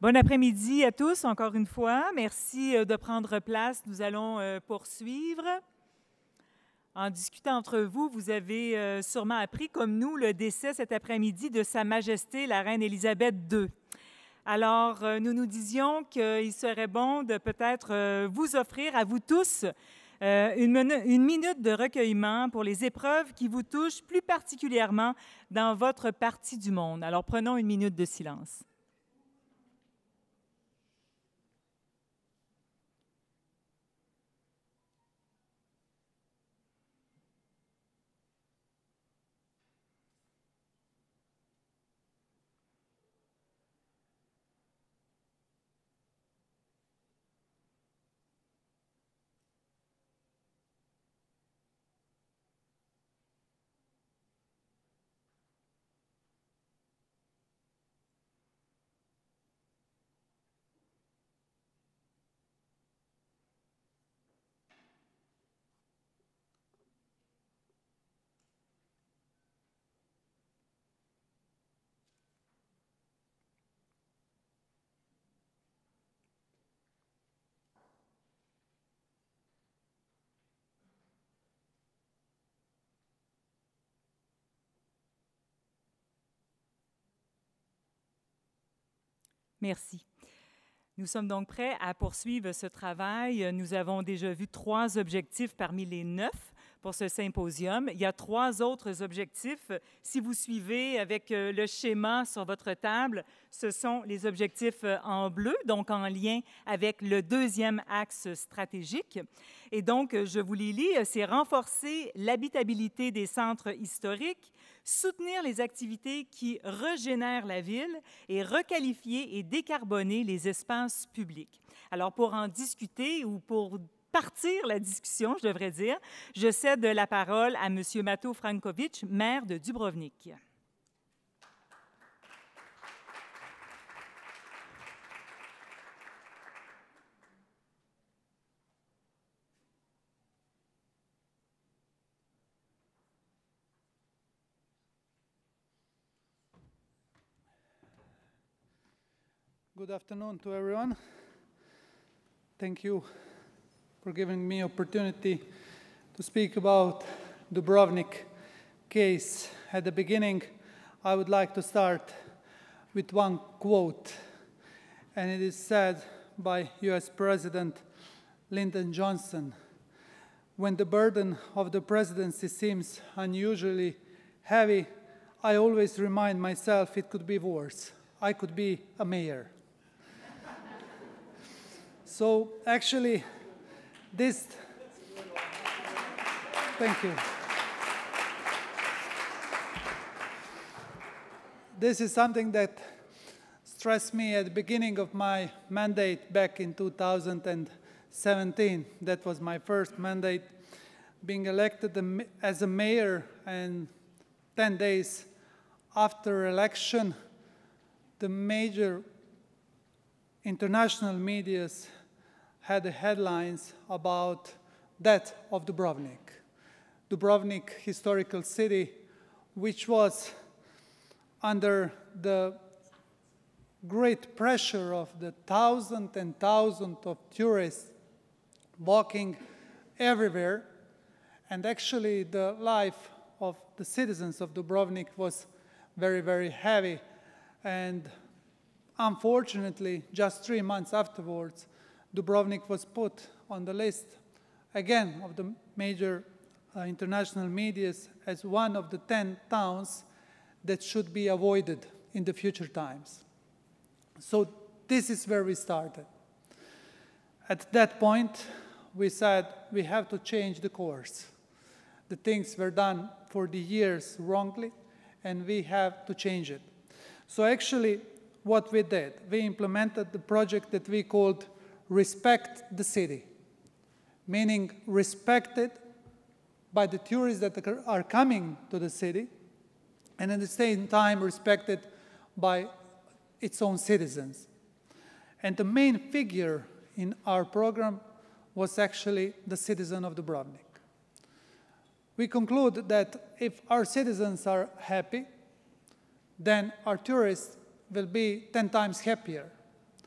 Bon après-midi à tous, encore une fois. Merci de prendre place. Nous allons poursuivre. En discutant entre vous, vous avez sûrement appris, comme nous, le décès cet après-midi de Sa Majesté la Reine Élisabeth II. Alors, nous nous disions qu'il serait bon de peut-être vous offrir à vous tous une minute de recueillement pour les épreuves qui vous touchent plus particulièrement dans votre partie du monde. Alors, prenons une minute de silence. Merci. Nous sommes donc prêts à poursuivre ce travail. Nous avons déjà vu 3 objectifs parmi les 9 pour ce symposium. Il y a 3 autres objectifs. Si vous suivez avec le schéma sur votre table, ce sont les objectifs en bleu, donc en lien avec le 2e axe stratégique. Et donc, je vous les lis, c'est renforcer l'habitabilité des centres historiques, soutenir les activités qui régénèrent la ville et requalifier et décarboner les espaces publics. Alors, pour en discuter ou pour partir la discussion, je devrais dire, je cède la parole à M. Mato Frankovic, maire de Dubrovnik. Good afternoon to everyone. Thank you for giving me opportunity to speak about Dubrovnik case. At the beginning, I would like to start with one quote, and it is said by US President Lyndon Johnson, "When the burden of the presidency seems unusually heavy, I always remind myself it could be worse. I could be a mayor." So actually, thank you. This is something that stressed me at the beginning of my mandate back in 2017. That was my first mandate, being elected as a mayor, and 10 days after election, the major international medias had the headlines about death of Dubrovnik. Dubrovnik, historical city, which was under the great pressure of the thousands and thousands of tourists walking everywhere, and actually the life of the citizens of Dubrovnik was very, very heavy. And unfortunately, just 3 months afterwards, Dubrovnik was put on the list again of the major international medias as one of the 10 towns that should be avoided in the future times. So this is where we started. At that point, we said we have to change the course. The things were done for the years wrongly, and we have to change it. So actually, what we did, we implemented the project that we called Respect the City, meaning respected by the tourists that are coming to the city, and at the same time respected by its own citizens. And the main figure in our program was actually the citizen of Dubrovnik. We conclude that if our citizens are happy, then our tourists will be 10 times happier.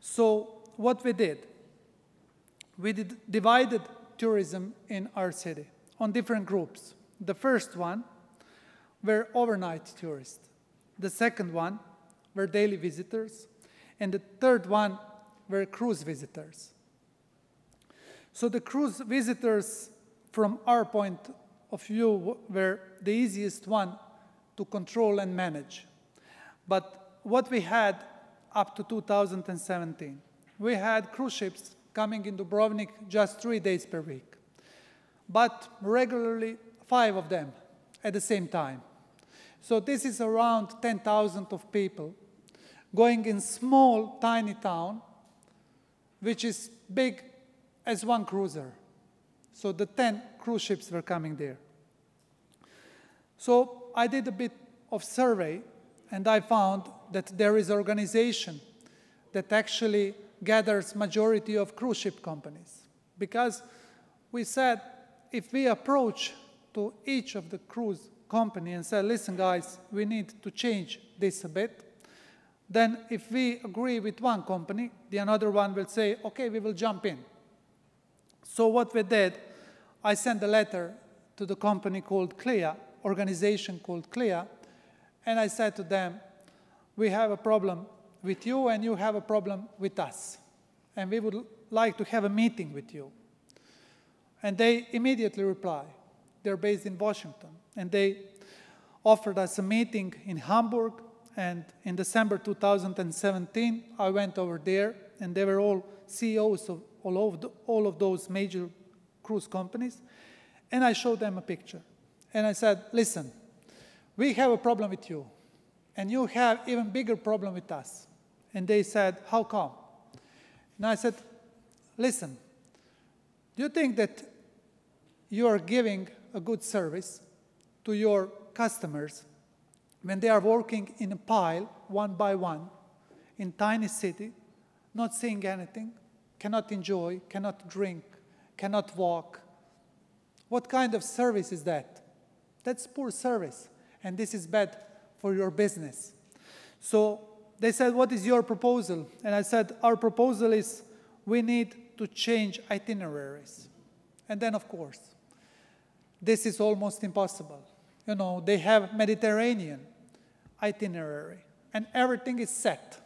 So what we did divided tourism in our city on different groups. The first one were overnight tourists. The second one were daily visitors. And the third one were cruise visitors. So the cruise visitors, from our point of view, were the easiest one to control and manage. But what we had up to 2017, we had cruise ships coming into Dubrovnik just 3 days per week, but regularly 5 of them at the same time. So this is around 10,000 of people going in small, tiny town, which is big as one cruiser. So the 10 cruise ships were coming there. So I did a bit of survey, and I found that there is an organization that actually gathers majority of cruise ship companies. Because we said, if we approach to each of the cruise company and say, listen guys, we need to change this a bit, then if we agree with one company, the another one will say, okay, we will jump in. So what we did, I sent a letter to the company called CLIA, organization called CLIA, and I said to them, we have a problem with you and you have a problem with us. And we would like to have a meeting with you. And they immediately replied. They're based in Washington. And they offered us a meeting in Hamburg. And in December 2017, I went over there, and they were all CEOs of all of those major cruise companies. And I showed them a picture. And I said, listen, we have a problem with you. And you have even bigger problem with us. And they said, how come? And I said, listen, do you think that you are giving a good service to your customers when they are working in a pile, one by one, in tiny city, not seeing anything, cannot enjoy, cannot drink, cannot walk? What kind of service is that? That's poor service, and this is bad for your business. So they said, what is your proposal? And I said, our proposal is we need to change itineraries. And then, of course, this is almost impossible. You know, they have Mediterranean itinerary, and everything is set.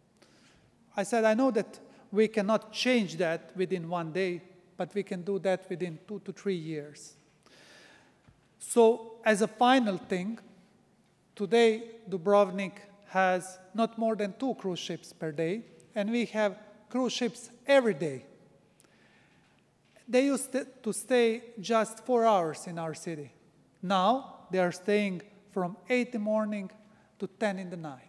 I said, I know that we cannot change that within 1 day, but we can do that within 2 to 3 years. So, as a final thing, today, Dubrovnik has not more than 2 cruise ships per day, and we have cruise ships every day. They used to stay just 4 hours in our city. Now, they are staying from 8 in the morning to 10 in the night.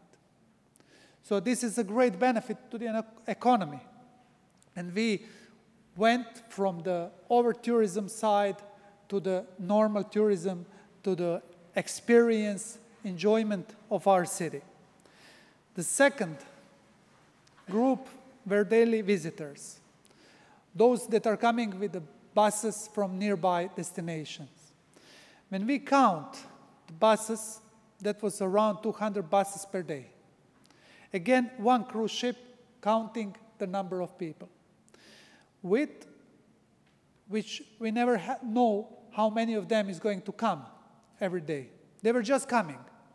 So this is a great benefit to the economy. And we went from the over-tourism side to the normal tourism, to the experience, enjoyment of our city. The second group were daily visitors, those that are coming with the buses from nearby destinations. When we count the buses, that was around 200 buses per day. Again, one cruise ship counting the number of people, with which we never know how many of them is going to come every day. They were just coming.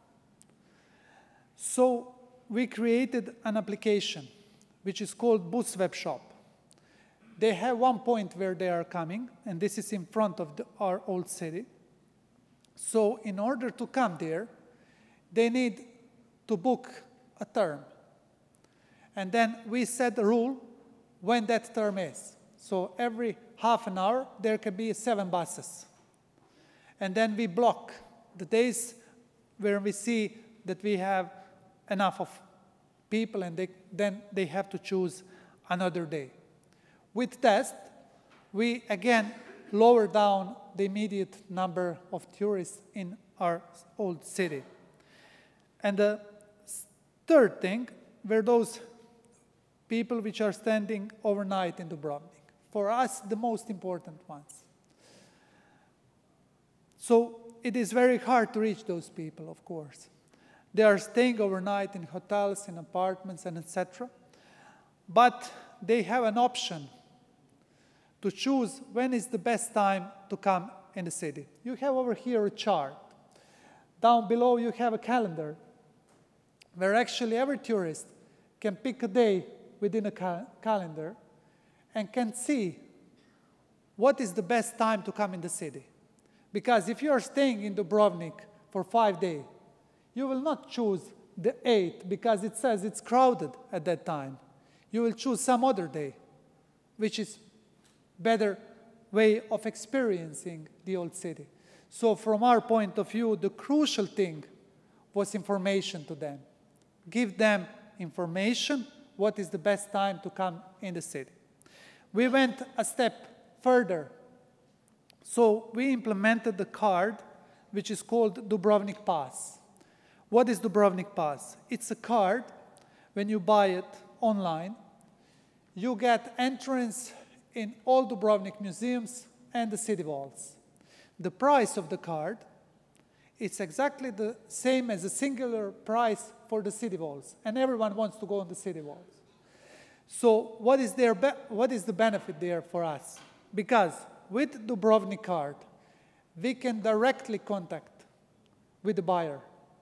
So we created an application which is called Bus Web Shop. They have one point where they are coming, and this is in front of our old city. So in order to come there, they need to book a term. And then we set the rule when that term is. So every half an hour, there can be 7 buses. And then we block the days where we see that we have enough of people, and then they have to choose another day. With that, we again lower down the immediate number of tourists in our old city. And the third thing were those people which are standing overnight in Dubrovnik. For us, the most important ones. So it is very hard to reach those people, of course. They are staying overnight in hotels, in apartments, and etc. but they have an option to choose when is the best time to come in the city. You have over here a chart. Down below you have a calendar where actually every tourist can pick a day within a calendar and can see what is the best time to come in the city. Because if you are staying in Dubrovnik for 5 days, you will not choose the 8th because it says it's crowded at that time. You will choose some other day, which is better way of experiencing the old city. So from our point of view, the crucial thing was information to them. Give them information, what is the best time to come in the city. We went a step further. So we implemented the card, which is called Dubrovnik Pass. What is Dubrovnik Pass? It's a card. When you buy it online, you get entrance in all Dubrovnik museums and the city walls. The price of the card, it's exactly the same as a singular price for the city walls, and everyone wants to go on the city walls. So what is the benefit there for us? Because with Dubrovnik card, we can directly contact with the buyer.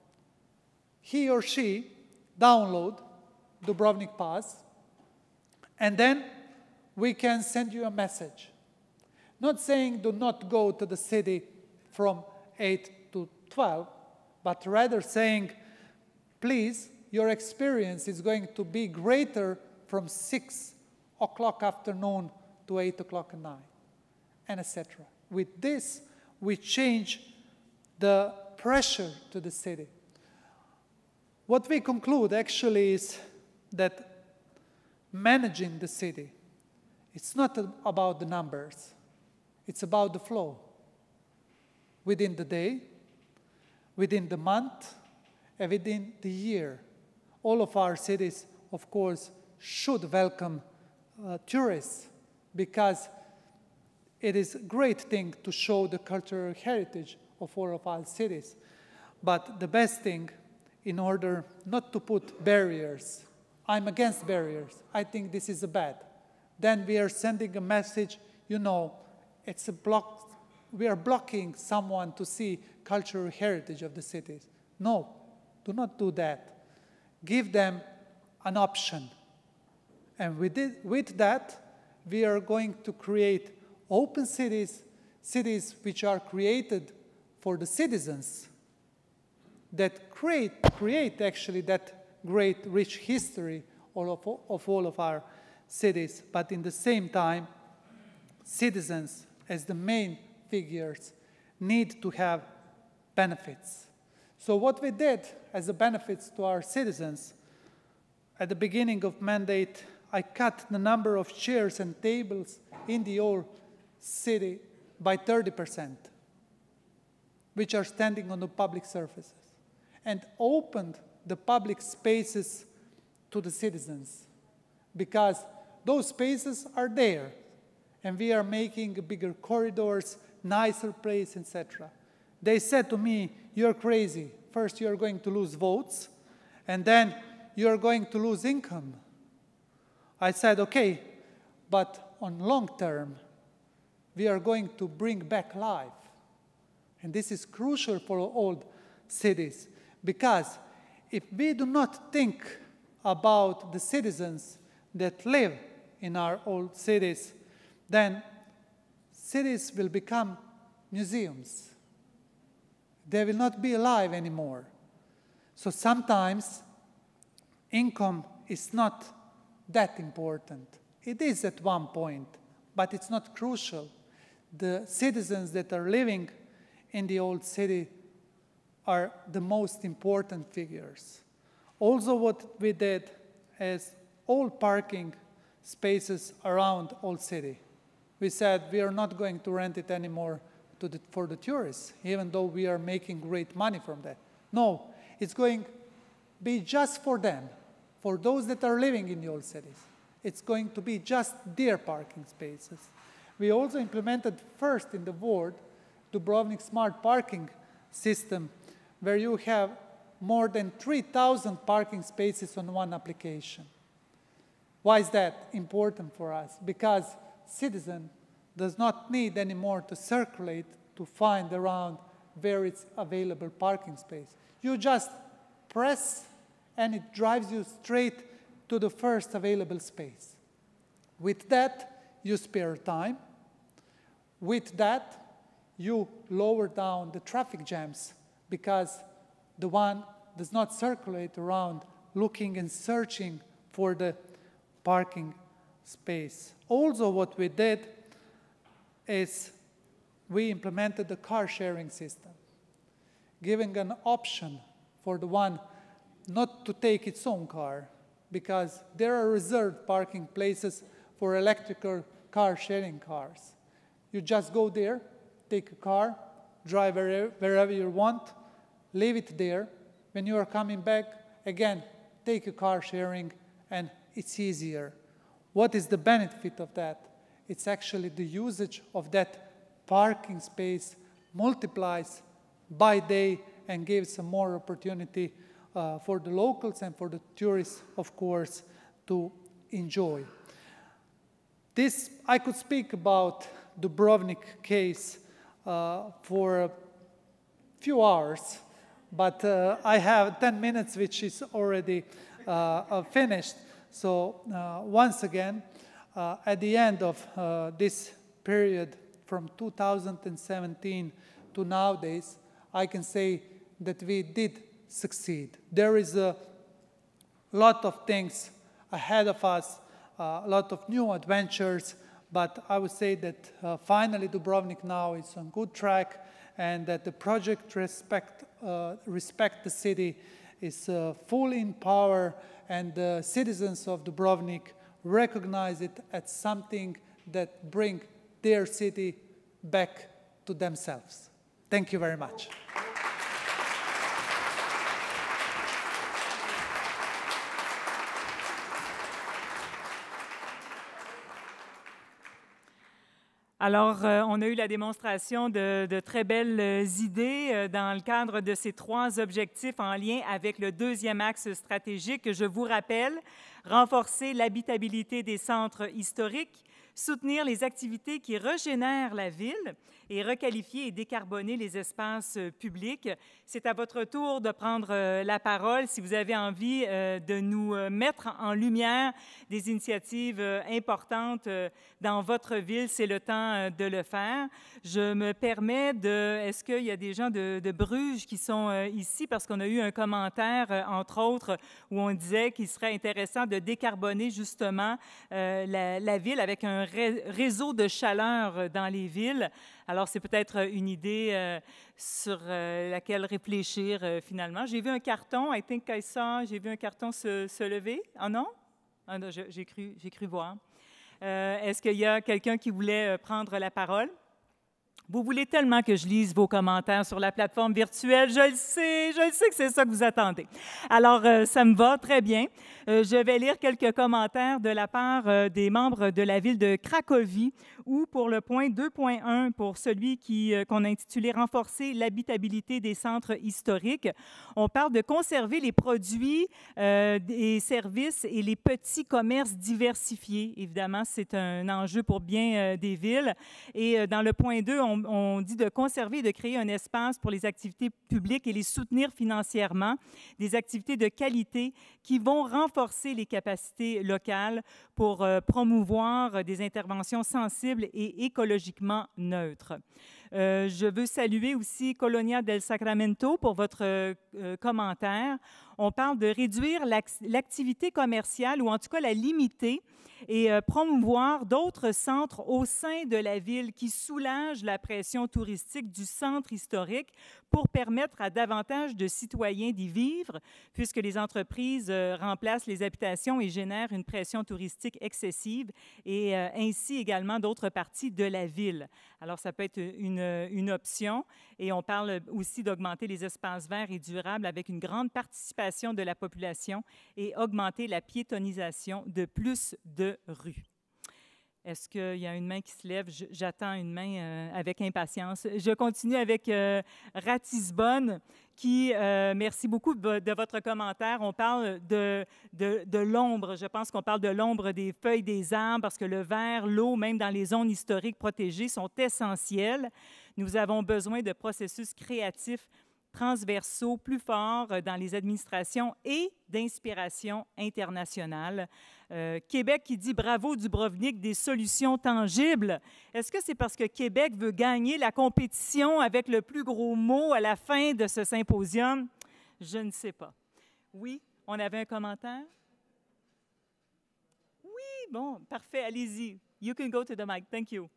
He or she download Dubrovnik Pass, and then we can send you a message. Not saying do not go to the city from 8 to 12, but rather saying, please, your experience is going to be greater from 6 o'clock afternoon to 8 o'clock at night, and etc. With this, we change the pressure to the city. What we conclude actually is that managing the city, it's not about the numbers, it's about the flow. Within the day, within the month, and within the year. All of our cities, of course, should welcome tourists because it is a great thing to show the cultural heritage of all of our cities. But the best thing, in order not to put barriers, I'm against barriers, I think this is a bad. Then we are sending a message, you know, it's a block, we are blocking someone to see cultural heritage of the cities. No, do not do that. Give them an option. And with that, we are going to create open cities, cities which are created for the citizens, that create actually that great rich history of all of our cities, but in the same time, citizens as the main figures need to have benefits. So what we did as a benefits to our citizens, at the beginning of mandate, I cut the number of chairs and tables in the whole city by 30%, which are standing on the public surfaces, and opened the public spaces to the citizens, because those spaces are there, and we are making bigger corridors, nicer place, etc. They said to me, you're crazy. First you're going to lose votes, and then you're going to lose income. I said, okay, but on long term, we are going to bring back life. And this is crucial for old cities, because if we do not think about the citizens that live in our old cities, then cities will become museums. They will not be alive anymore. So sometimes income is not that important. It is at one point, but it's not crucial. The citizens that are living in the old city are the most important figures. Also what we did is all parking spaces around Old City. We said we are not going to rent it anymore for the tourists, even though we are making great money from that. No, it's going to be just for them, for those that are living in the old cities. It's going to be just their parking spaces. We also implemented first in the world Dubrovnik Smart Parking System, where you have more than 3,000 parking spaces on one application. Why is that important for us? Because citizen does not need anymore to circulate to find around where it's available parking space. You just press and it drives you straight to the first available space. With that, you spare time. With that, you lower down the traffic jams because the one does not circulate around looking and searching for the parking space. Also, what we did is we implemented the car sharing system, giving an option for the one not to take its own car, because there are reserved parking places for electrical car sharing cars. You just go there, take a car, drive wherever you want, leave it there. When you are coming back, again, take a car sharing, and it's easier. What is the benefit of that? It's actually the usage of that parking space multiplies by day and gives some more opportunity for the locals and for the tourists, of course, to enjoy. This, I could speak about Dubrovnik case for a few hours, but I have 10 minutes, which is already finished. So once again, at the end of this period from 2017 to nowadays, I can say that we did succeed. There is a lot of things ahead of us, a lot of new adventures, but I would say that finally Dubrovnik now is on good track, and that the project Respect the City is fully in power, and the citizens of Dubrovnik recognize it as something that brings their city back to themselves. Thank you very much. Alors, on a eu la démonstration de très belles idées dans le cadre de ces 3 objectifs en lien avec le 2e axe stratégique que je vous rappelle: renforcer l'habitabilité des centres historiques, soutenir les activités qui régénèrent la ville et requalifier et décarboner les espaces publics. C'est à votre tour de prendre la parole si vous avez envie de nous mettre en lumière des initiatives importantes dans votre ville. C'est le temps de le faire. Je me permets de... Est-ce qu'il y a des gens de Bruges qui sont ici? Parce qu'on a eu un commentaire, entre autres, où on disait qu'il serait intéressant de décarboner justement la ville avec un réseau de chaleur dans les villes. Alors, c'est peut-être une idée sur laquelle réfléchir finalement. J'ai vu un carton, I think I saw, j'ai vu un carton se lever. Ah non? Ah non, j'ai cru voir. Est-ce qu'il y a quelqu'un qui voulait prendre la parole? Vous voulez tellement que je lise vos commentaires sur la plateforme virtuelle. Je le sais que c'est ça que vous attendez. Alors, ça me va très bien. Je vais lire quelques commentaires de la part des membres de la ville de Cracovie, ou pour le point 2.1, pour celui qu'on a intitulé « Renforcer l'habitabilité des centres historiques ». On parle de conserver les produits, et services et les petits commerces diversifiés. Évidemment, c'est un enjeu pour bien des villes. Et dans le point 2, on dit de conserver et de créer un espace pour les activités publiques et les soutenir financièrement, des activités de qualité qui vont renforcer les capacités locales pour promouvoir des interventions sensibles et écologiquement neutres. Je veux saluer aussi Colonia del Sacramento pour votre commentaire. On parle de réduire l'activité commerciale, ou en tout cas la limiter, et promouvoir d'autres centres au sein de la ville qui soulagent la pression touristique du centre historique pour permettre à davantage de citoyens d'y vivre, puisque les entreprises remplacent les habitations et génèrent une pression touristique excessive, et ainsi également d'autres parties de la ville. Alors, ça peut être une option, et on parle aussi d'augmenter les espaces verts et durables avec une grande participation de la population et augmenter la piétonisation de plus de rues. Est-ce qu'il y a une main qui se lève? J'attends une main avec impatience. Je continue avec Ratisbonne qui, merci beaucoup de votre commentaire. On parle de l'ombre. Je pense qu'on parle de l'ombre des feuilles des arbres parce que le verre, l'eau, même dans les zones historiques protégées, sont essentiels. Nous avons besoin de processus créatifs transversaux plus forts dans les administrations et d'inspiration internationale. Québec qui dit bravo Dubrovnik, des solutions tangibles. Est-ce que c'est parce que Québec veut gagner la compétition avec le plus gros mot à la fin de ce symposium? Je ne sais pas. Oui, on avait un commentaire? Oui, bon, parfait, allez-y. You can go to the mic. Thank you.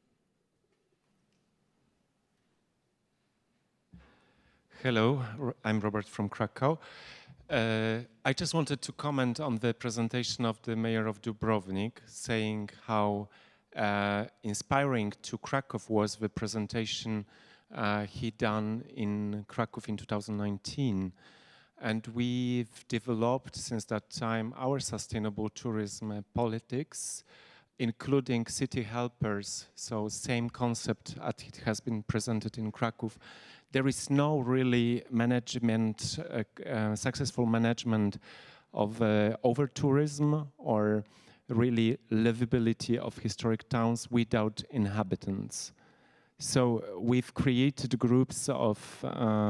Hello, I'm Robert from Krakow. I just wanted to comment on the presentation of the mayor of Dubrovnik, saying how inspiring to Krakow was the presentation he done in Krakow in 2019. And we've developed since that time our sustainable tourism politics, including city helpers, so same concept as it has been presented in Krakow. There is no really management, successful management of over-tourism or really livability of historic towns without inhabitants. So we've created groups of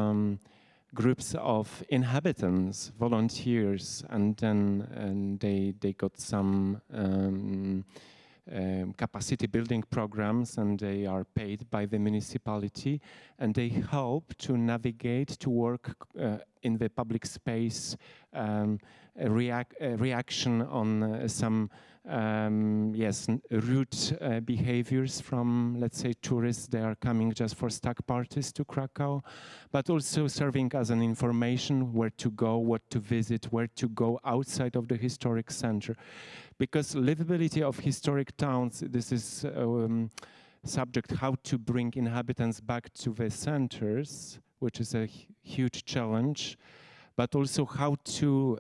inhabitants, volunteers, and then they got some capacity building programs, and they are paid by the municipality, and they help to navigate, to work in the public space, reaction on some rude behaviors from, let's say, tourists. They are coming just for stag parties to Krakow, but also serving as an information where to go, what to visit, where to go outside of the historic center. Because livability of historic towns, this is subject how to bring inhabitants back to the centers, which is a huge challenge, but also how to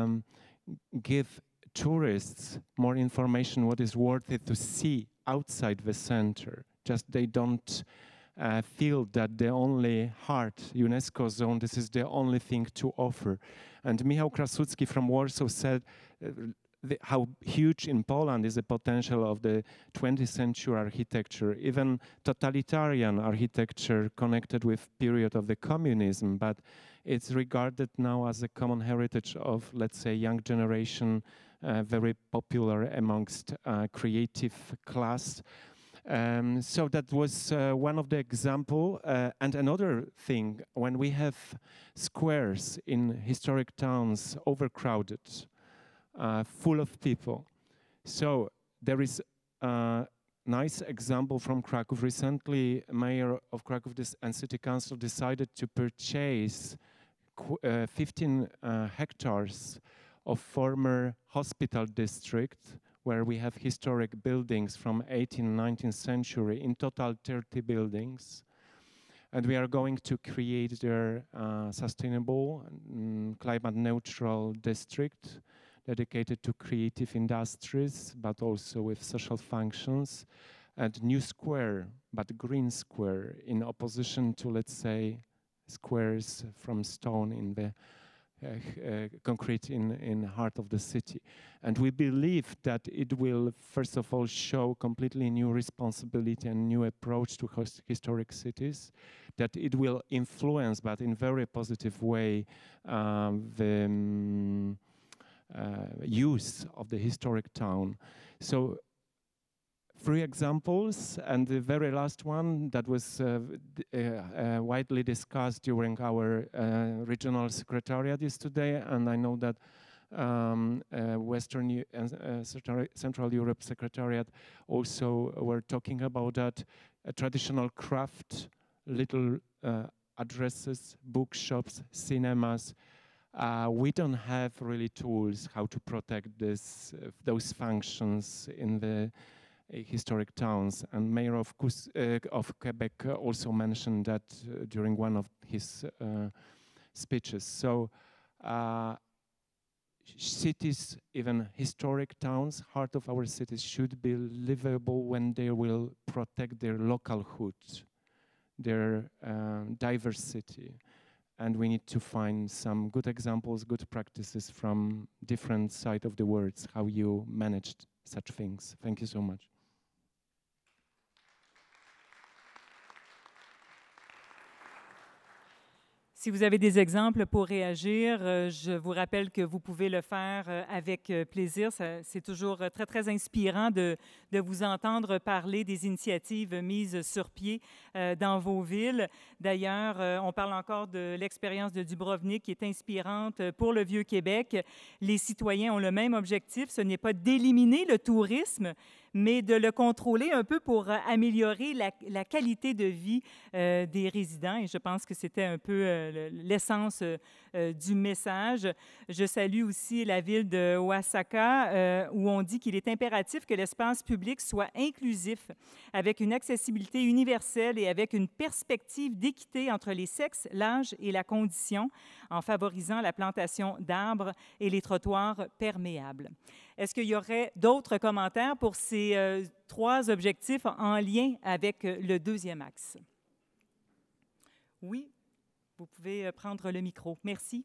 give tourists more information what is worth it to see outside the center. Just they don't feel that the only heart UNESCO zone, this is the only thing to offer. And Michał Krasucki from Warsaw said how huge in Poland is the potential of the 20th century architecture, even totalitarian architecture connected with period of the communism, but it's regarded now as a common heritage of, let's say, young generation, very popular amongst creative class. So that was one of the example. And another thing, when we have squares in historic towns overcrowded, full of people. So there is a nice example from Krakow. Recently, Mayor of Krakow and City Council decided to purchase 15 hectares of former hospital district where we have historic buildings from 18th, 19th century, in total 30 buildings. And we are going to create their sustainable, climate neutral district dedicated to creative industries, but also with social functions, and new square, but green square, in opposition to, let's say, squares from stone in the concrete in heart of the city. And we believe that it will, first of all, show completely new responsibility and new approach to historic cities, that it will influence, but in very positive way, the use of the historic town. So 3 examples, and the very last one that was widely discussed during our regional secretariat yesterday, and I know that Western and Central Europe Secretariat also were talking about that, traditional craft, little addresses, bookshops, cinemas. We don't have really tools how to protect those functions in the historic towns. And Mayor of Quebec also mentioned that during one of his speeches. So cities, even historic towns, heart of our cities should be livable when they will protect their localhood, their diversity. And we need to find some good examples, good practices from different sides of the world, how you managed such things. Thank you so much. Si vous avez des exemples pour réagir, je vous rappelle que vous pouvez le faire avec plaisir. C'est toujours très, très inspirant de vous entendre parler des initiatives mises sur pied dans vos villes. D'ailleurs, on parle encore de l'expérience de Dubrovnik qui est inspirante pour le Vieux-Québec. Les citoyens ont le même objectif, ce n'est pas d'éliminer le tourisme, mais de le contrôler un peu pour améliorer la qualité de vie des résidents. Et je pense que c'était un peu l'essence du message. Je salue aussi la ville de Oaxaca, où on dit qu'il est impératif que l'espace public soit inclusif, avec une accessibilité universelle et avec une perspective d'équité entre les sexes, l'âge et la condition, en favorisant la plantation d'arbres et les trottoirs perméables. Est-ce qu'il y aurait d'autres commentaires pour ces trois objectifs en lien avec le deuxième axe? Oui, vous pouvez prendre le micro. Merci.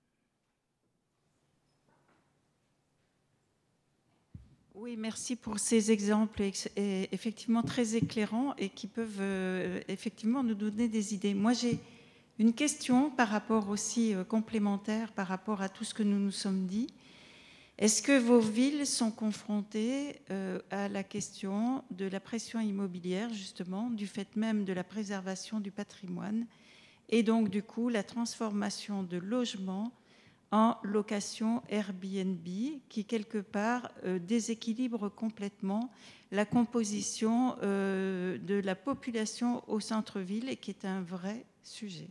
Oui, merci pour ces exemples effectivement très éclairants et qui peuvent effectivement nous donner des idées. Moi, j'ai une question par rapport aussi complémentaire par rapport à tout ce que nous nous sommes dit. Est-ce que vos villes sont confrontées à la question de la pression immobilière, justement, du fait même de la préservation du patrimoine et donc, du coup, la transformation de logements en location Airbnb qui, quelque part, déséquilibre complètement la composition de la population au centre-ville et qui est un vrai sujet?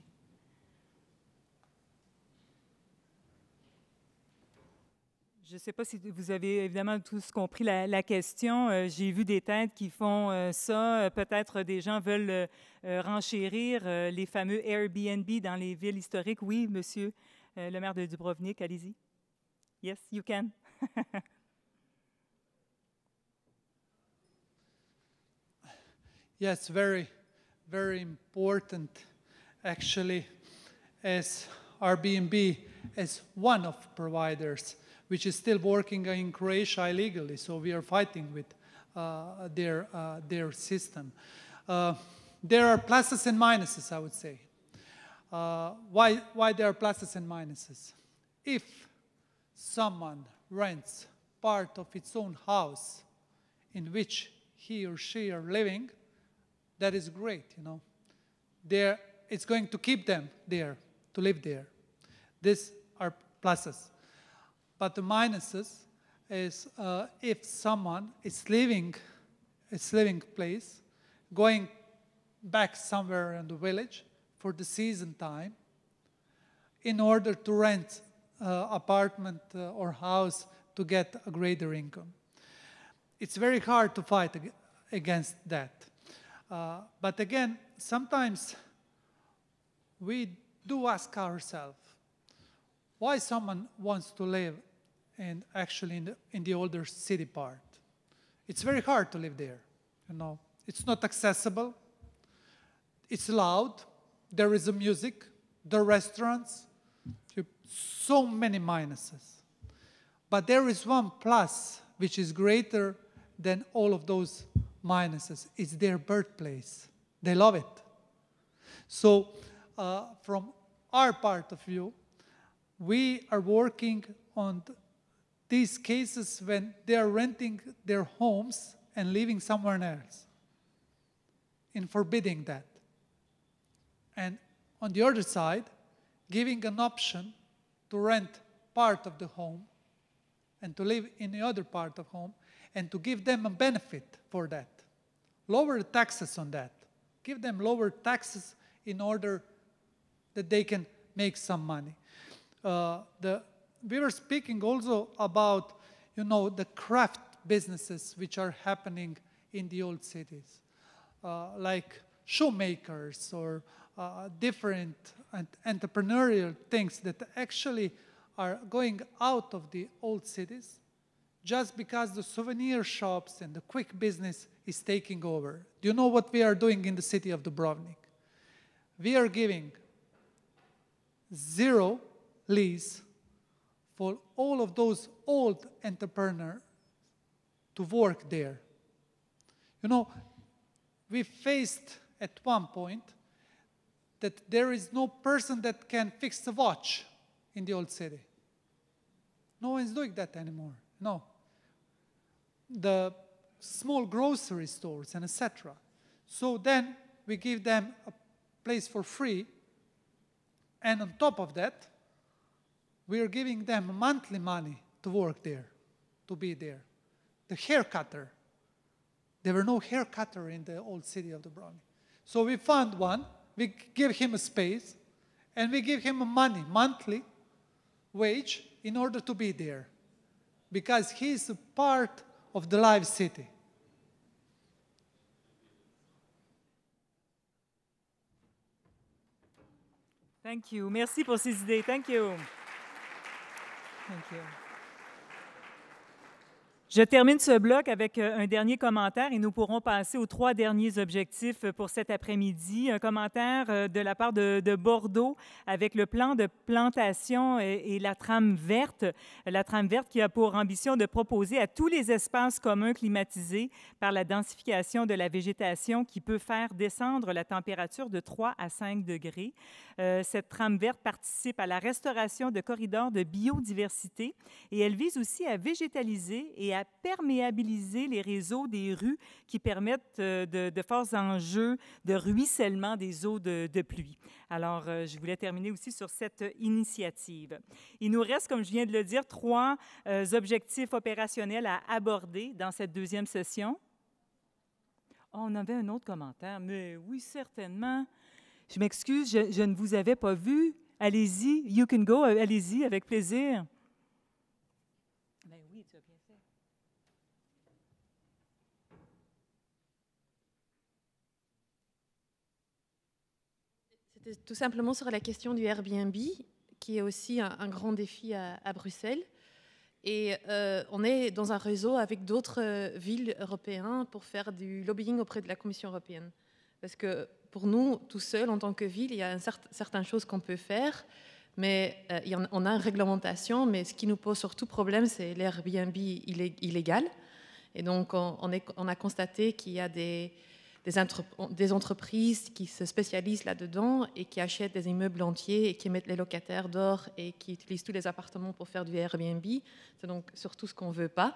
Je ne sais pas si vous avez évidemment tous compris la question. J'ai vu des têtes qui font ça. Peut-être des gens veulent renchérir les fameux Airbnb dans les villes historiques. Oui, monsieur le maire de Dubrovnik, allez-y. Yes, you can. Yes, very, very important, actually, as Airbnb as one of providers, which is still working in Croatia illegally. So we are fighting with their system. There are pluses and minuses, I would say. Why there are pluses and minuses? If someone rents part of its own house in which he or she are living, that is great, you know. It's going to keep them there, to live there. These are pluses. But the minuses is if someone is leaving its living place, going back somewhere in the village for the season time, in order to rent apartment or house to get a greater income. It's very hard to fight against that. But again, sometimes we do ask ourselves, why someone wants to live actually in the older city part? It's very hard to live there, you know. It's not accessible. It's loud. There is a music. The restaurants. So many minuses. But there is one plus which is greater than all of those minuses. It's their birthplace. They love it. So from our part of view, we are working on these cases when they are renting their homes and living somewhere else, in forbidding that. And on the other side, giving an option to rent part of the home and to live in the other part of home and to give them a benefit for that. Lower the taxes on that. Give them lower taxes in order that they can make some money. We were speaking also about, you know, the craft businesses which are happening in the old cities, like shoemakers or different entrepreneurial things that actually are going out of the old cities just because the souvenir shops and the quick business is taking over. Do you know what we are doing in the city of Dubrovnik? We are giving 0 lease for all of those old entrepreneurs to work there. You know, we faced at one point that there is no person that can fix the watch in the old city. No one's doing that anymore, no. The small grocery stores and etc. So then we give them a place for free, and on top of that, we are giving them monthly money to work there, to be there. The hair cutter. There were no hair cutter in the old city of Dubrovnik. So we found one, we give him a space, and we give him money, monthly wage, in order to be there. Because he's a part of the live city. Thank you. Merci pour ces idées. Thank you. Thank you. Je termine ce bloc avec un dernier commentaire et nous pourrons passer aux 3 derniers objectifs pour cet après-midi. Un commentaire de la part de Bordeaux avec le plan de plantation et la trame verte. La trame verte qui a pour ambition de proposer à tous les espaces communs climatisés par la densification de la végétation qui peut faire descendre la température de 3 à 5 degrés. Cette trame verte participe à la restauration de corridors de biodiversité et elle vise aussi à végétaliser et à perméabiliser les réseaux des rues qui permettent de forts enjeux de ruissellement des eaux de pluie. Alors, je voulais terminer aussi sur cette initiative. Il nous reste, comme je viens de le dire, 3 objectifs opérationnels à aborder dans cette deuxième session. Oh, on avait un autre commentaire, mais oui, certainement. Je m'excuse, je ne vous avais pas vu. Allez-y, you can go, allez-y, avec plaisir. Ben oui, tu as bien fait. C'était tout simplement sur la question du Airbnb, qui est aussi un grand défi à Bruxelles. Et on est dans un réseau avec d'autres villes européennes pour faire du lobbying auprès de la Commission européenne. Parce que pour nous, tout seul, en tant que ville, il y a certaines choses qu'on peut faire, mais on a une réglementation, mais ce qui nous pose surtout problème, c'est l'Airbnb illégal. Et donc, on a constaté qu'il y a des entreprises qui se spécialisent là-dedans et qui achètent des immeubles entiers et qui mettent les locataires dehors et qui utilisent tous les appartements pour faire du Airbnb. C'est donc surtout ce qu'on ne veut pas.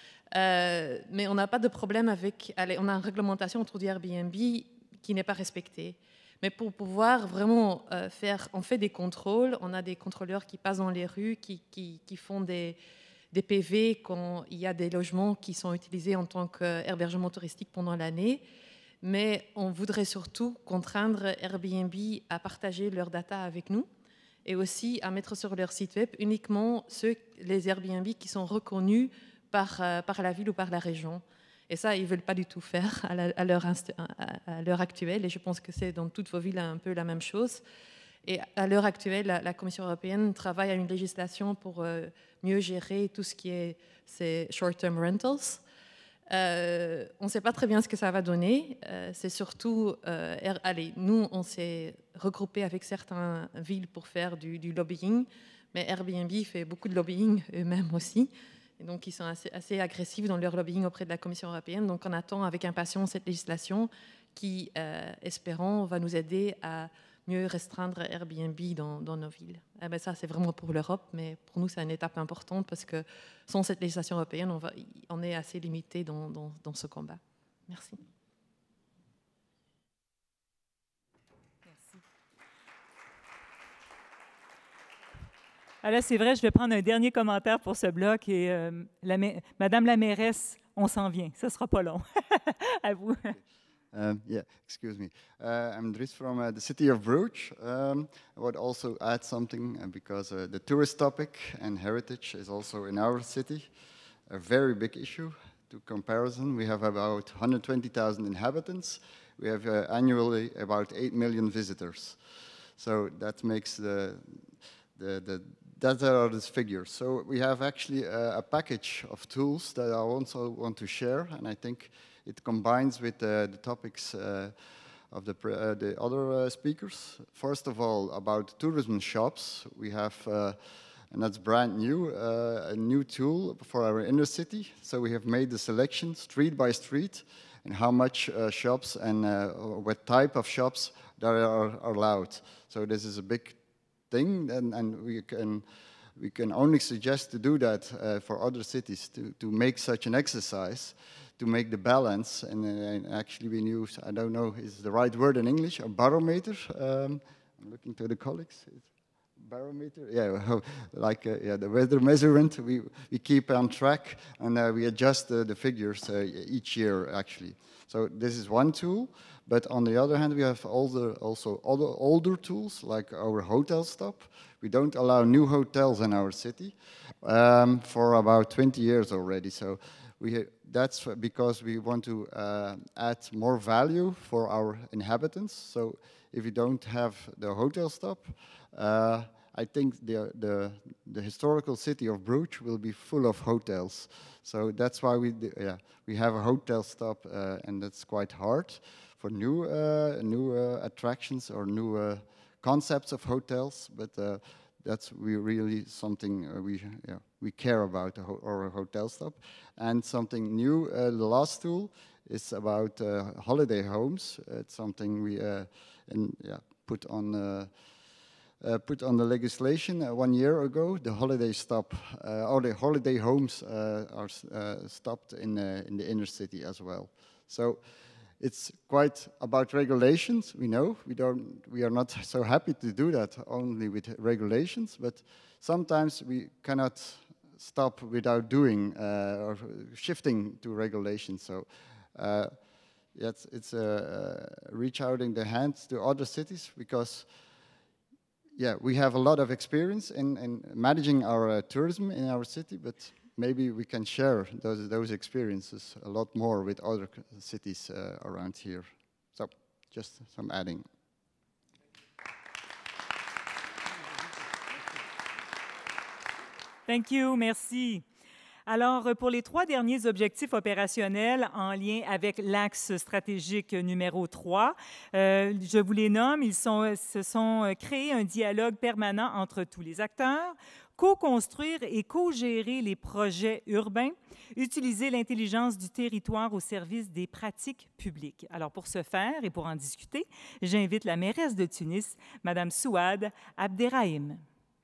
Mais on n'a pas de problème avec... on a une réglementation autour du Airbnb qui n'est pas respectée. Mais pour pouvoir vraiment on fait des contrôles, on a des contrôleurs qui passent dans les rues, qui font des PV quand il y a des logements qui sont utilisés en tant qu'hébergement touristique pendant l'année. Mais on voudrait surtout contraindre Airbnb à partager leurs data avec nous et aussi à mettre sur leur site web uniquement les Airbnb qui sont reconnus par la ville ou par la région. Et ça, ils ne veulent pas du tout faire à l'heure actuelle. Et je pense que c'est dans toutes vos villes un peu la même chose. Et à l'heure actuelle, la Commission européenne travaille à une législation pour mieux gérer tout ce qui est ces short-term rentals. On ne sait pas très bien ce que ça va donner. C'est surtout... nous, on s'est regroupés avec certaines villes pour faire du lobbying. Mais Airbnb fait beaucoup de lobbying eux-mêmes aussi. Et donc, ils sont assez agressifs dans leur lobbying auprès de la Commission européenne. Donc, on attend avec impatience cette législation qui, espérons, va nous aider à mieux restreindre Airbnb dans nos villes. Eh bien, ça, c'est vraiment pour l'Europe, mais pour nous, c'est une étape importante parce que sans cette législation européenne, on est assez limité dans ce combat. Merci. Alors, c'est vrai, je vais prendre un dernier commentaire pour ce bloc. Et Madame la mairesse, on s'en vient. Ce ne sera pas long. À vous. Yeah, excuse me. I'm Dries from the city of Bruges. I would also add something because the tourist topic and heritage is also in our city a very big issue. To comparison, we have about 120,000 inhabitants. We have annually about 8 million visitors. So that makes the that are these figures. So we have actually a package of tools that I also want to share, and I think it combines with the topics of the other speakers. First of all, about tourism shops, we have, and that's brand new, a new tool for our inner city. So we have made the selection street by street and how much shops and what type of shops there are allowed. So this is a big thing, and we can only suggest to do that for other cities to make such an exercise, to make the balance, and actually we use, I don't know, is the right word in English, a barometer. I'm looking to the colleagues. Barometer, yeah, like yeah, the weather measurement. We keep on track, and we adjust the figures each year, actually. So this is one tool. But on the other hand, we have also other older tools, like our hotel stop. We don't allow new hotels in our city for about 20 years already. So that's because we want to add more value for our inhabitants. So if you don't have the hotel stop, I think the historical city of Bruges will be full of hotels. So that's why we have a hotel stop, and that's quite hard for new attractions or new concepts of hotels. But that's really something we care about, our hotel stop. And something new, the last tool is about holiday homes. It's something we put on the legislation 1 year ago. The holiday stop, or the holiday homes are stopped in the inner city as well. So it's quite about regulations. We know we are not so happy to do that only with regulations, but sometimes we cannot stop without doing or shifting to regulations. So it's reach out in the hands to other cities, because we have a lot of experience in managing our tourism in our city, but maybe we can share those experiences a lot more with other cities around here. So just some adding. Thank you, merci. Alors, pour les 3 derniers objectifs opérationnels en lien avec l'axe stratégique numéro 3, je vous les nomme. Ils se sont créés un dialogue permanent entre tous les acteurs, co-construire et co-gérer les projets urbains, utiliser l'intelligence du territoire au service des pratiques publiques. Alors, pour ce faire et pour en discuter, j'invite la mairesse de Tunis, Mme Souad Abderrahim.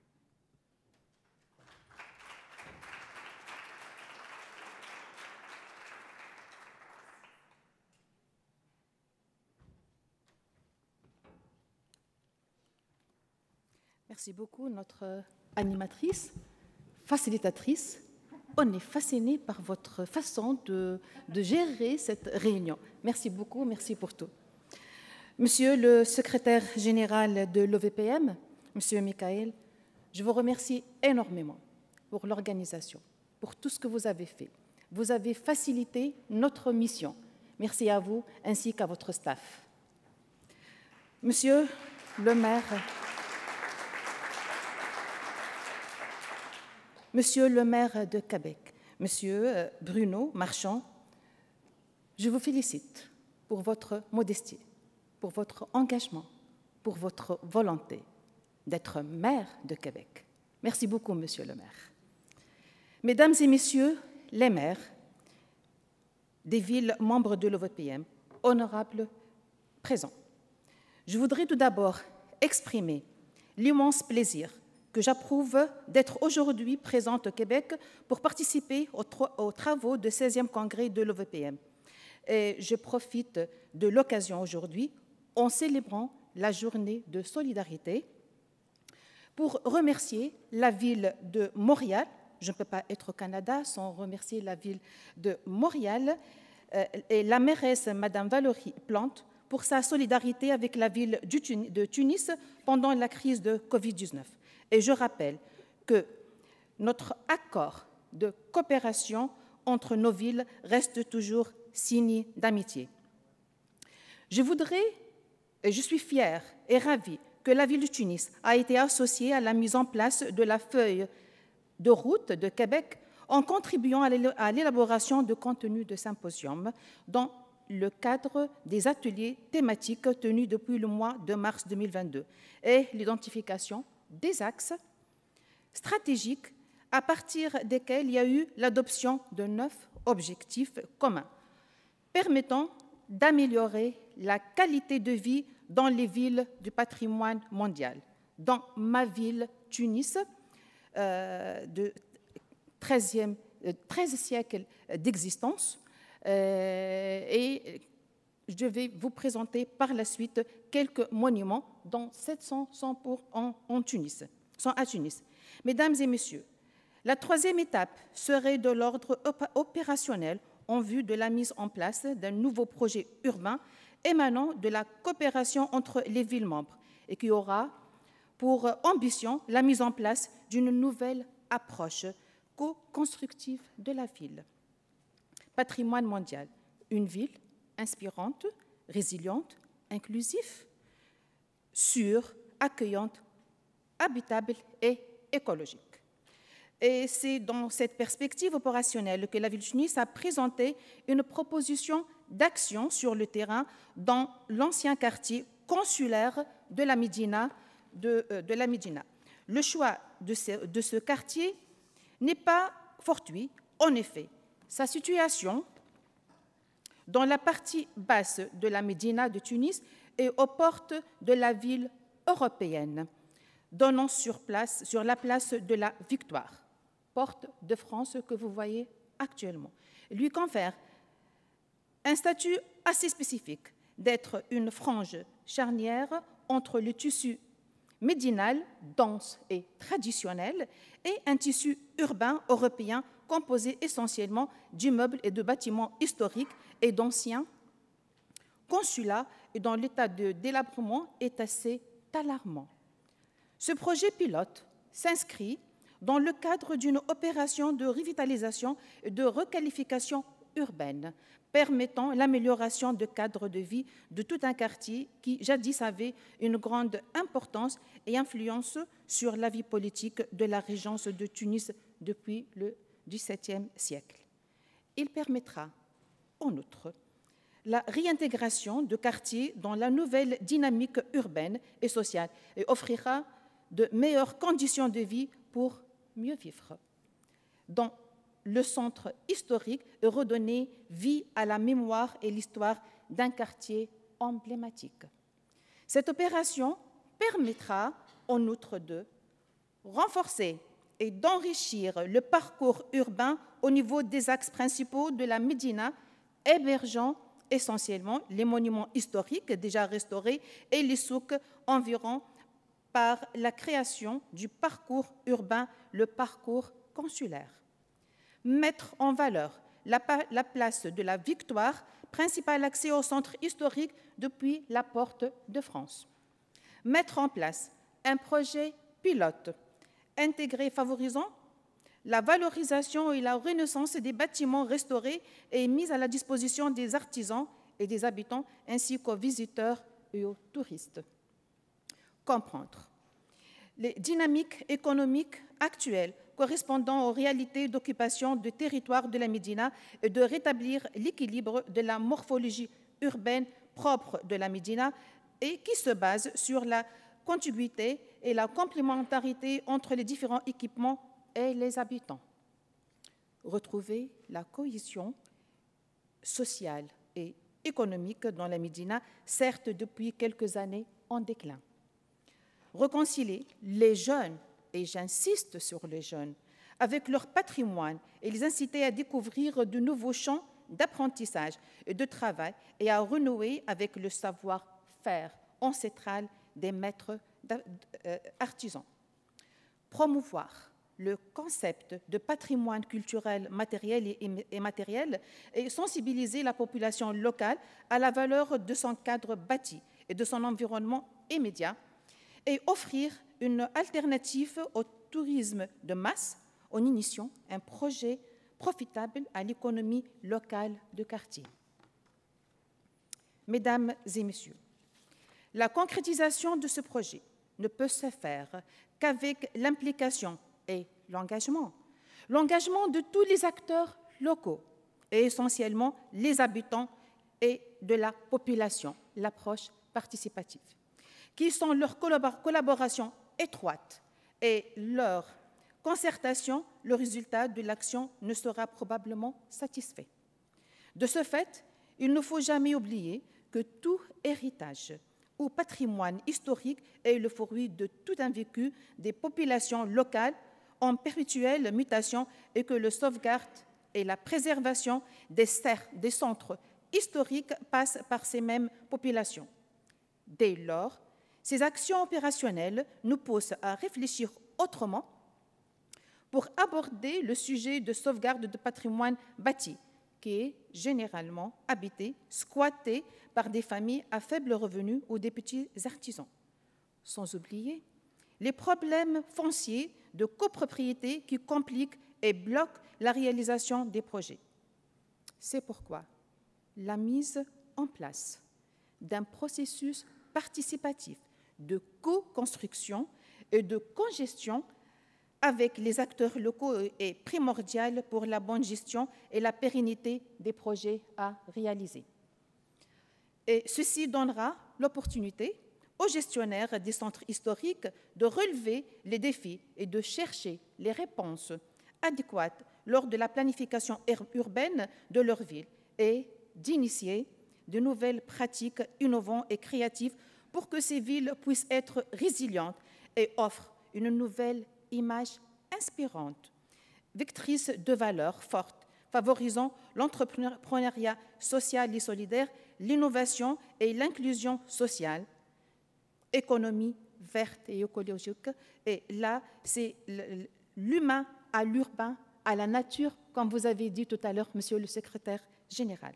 Merci beaucoup, notre animatrice, facilitatrice. On est fasciné par votre façon de gérer cette réunion. Merci beaucoup, merci pour tout. Monsieur le secrétaire général de l'OVPM, Monsieur Michael, je vous remercie énormément pour l'organisation, pour tout ce que vous avez fait. Vous avez facilité notre mission. Merci à vous ainsi qu'à votre staff. Monsieur le maire, Monsieur le maire de Québec, Monsieur Bruno Marchand, je vous félicite pour votre modestie, pour votre engagement, pour votre volonté d'être maire de Québec. Merci beaucoup, Monsieur le maire. Mesdames et Messieurs les maires des villes membres de l'OVPM, honorables présents, je voudrais tout d'abord exprimer l'immense plaisir que j'approuve d'être aujourd'hui présente au Québec pour participer aux travaux du 16e congrès de l'OVPM. Et je profite de l'occasion aujourd'hui, en célébrant la journée de solidarité, pour remercier la ville de Montréal. Je ne peux pas être au Canada sans remercier la ville de Montréal et la mairesse, Madame Valérie Plante, pour sa solidarité avec la ville de Tunis pendant la crise de Covid-19. Et je rappelle que notre accord de coopération entre nos villes reste toujours signe d'amitié. Je voudrais, et je suis fière et ravie que la ville de Tunis a été associée à la mise en place de la feuille de route de Québec en contribuant à l'élaboration de contenus de symposium dans le cadre des ateliers thématiques tenus depuis le mois de mars 2022 et l'identification des axes stratégiques à partir desquels il y a eu l'adoption de 9 objectifs communs permettant d'améliorer la qualité de vie dans les villes du patrimoine mondial. Dans ma ville, Tunis, de 13 siècles d'existence, et je vais vous présenter par la suite quelques monuments, dont 700 sont à Tunis. Mesdames et messieurs, la troisième étape serait de l'ordre opérationnel en vue de la mise en place d'un nouveau projet urbain émanant de la coopération entre les villes membres et qui aura pour ambition la mise en place d'une nouvelle approche co-constructive de la ville. Patrimoine mondial, une ville inspirante, résiliente, inclusive, sûre, accueillante, habitable et écologique. Et c'est dans cette perspective opérationnelle que la ville de Tunis a présenté une proposition d'action sur le terrain dans l'ancien quartier consulaire de la Médina. Le choix de ce quartier n'est pas fortuit. En effet, sa situation dans la partie basse de la Médina de Tunis et aux portes de la ville européenne, donnant sur la place de la Victoire, porte de France que vous voyez actuellement, lui confère un statut assez spécifique d'être une frange charnière entre le tissu médinal, dense et traditionnel, et un tissu urbain européen composé essentiellement d'immeubles et de bâtiments historiques et d'anciens consulats, et dont l'état de délabrement est assez alarmant. Ce projet pilote s'inscrit dans le cadre d'une opération de revitalisation et de requalification urbaine, permettant l'amélioration de cadre de vie de tout un quartier qui, jadis, avait une grande importance et influence sur la vie politique de la régence de Tunis depuis le XVIIe siècle. Il permettra, en outre, la réintégration de quartiers dans la nouvelle dynamique urbaine et sociale et offrira de meilleures conditions de vie pour mieux vivre. Dans le centre historique et redonner vie à la mémoire et l'histoire d'un quartier emblématique. Cette opération permettra, en outre, de renforcer et d'enrichir le parcours urbain au niveau des axes principaux de la Médina, hébergeant essentiellement les monuments historiques déjà restaurés et les souks environnants par la création du parcours urbain, le parcours consulaire. Mettre en valeur la place de la Victoire, principal accès au centre historique depuis la Porte de France. Mettre en place un projet pilote intégré favorisant la valorisation et la renaissance des bâtiments restaurés et mis à la disposition des artisans et des habitants ainsi qu'aux visiteurs et aux touristes. Comprendre les dynamiques économiques actuelles correspondant aux réalités d'occupation de territoire de la Médina et de rétablir l'équilibre de la morphologie urbaine propre de la Médina et qui se base sur la contiguïté et la complémentarité entre les différents équipements et les habitants. Retrouver la cohésion sociale et économique dans la Médina, certes depuis quelques années en déclin. Réconcilier les jeunes, et j'insiste sur les jeunes, avec leur patrimoine et les inciter à découvrir de nouveaux champs d'apprentissage et de travail et à renouer avec le savoir-faire ancestral des maîtres artisans. Promouvoir le concept de patrimoine culturel matériel et immatériel et sensibiliser la population locale à la valeur de son cadre bâti et de son environnement immédiat et offrir une alternative au tourisme de masse en initiant un projet profitable à l'économie locale de quartier. Mesdames et messieurs, la concrétisation de ce projet ne peut se faire qu'avec l'implication et l'engagement. L'engagement de tous les acteurs locaux, et essentiellement les habitants et de la population, l'approche participative, qui sont leur collaboration étroite et leur concertation, le résultat de l'action ne sera probablement satisfait. De ce fait, il ne faut jamais oublier que tout héritage ou patrimoine historique est le fruit de tout un vécu des populations locales en perpétuelle mutation et que la sauvegarde et la préservation des centres historiques passent par ces mêmes populations. Dès lors, ces actions opérationnelles nous poussent à réfléchir autrement pour aborder le sujet de sauvegarde de patrimoine bâti, qui est généralement habité, squatté par des familles à faible revenu ou des petits artisans. Sans oublier les problèmes fonciers de copropriété qui compliquent et bloquent la réalisation des projets. C'est pourquoi la mise en place d'un processus participatif de co-construction et de co-gestion avec les acteurs locaux est primordiale pour la bonne gestion et la pérennité des projets à réaliser. Et ceci donnera l'opportunité aux gestionnaires des centres historiques de relever les défis et de chercher les réponses adéquates lors de la planification urbaine de leur ville et d'initier de nouvelles pratiques innovantes et créatives pour que ces villes puissent être résilientes et offrent une nouvelle image inspirante, vectrice de valeurs fortes, favorisant l'entrepreneuriat social et solidaire, l'innovation et l'inclusion sociale, économie verte et écologique. Et là, c'est l'humain à l'urbain, à la nature, comme vous avez dit tout à l'heure, Monsieur le secrétaire général.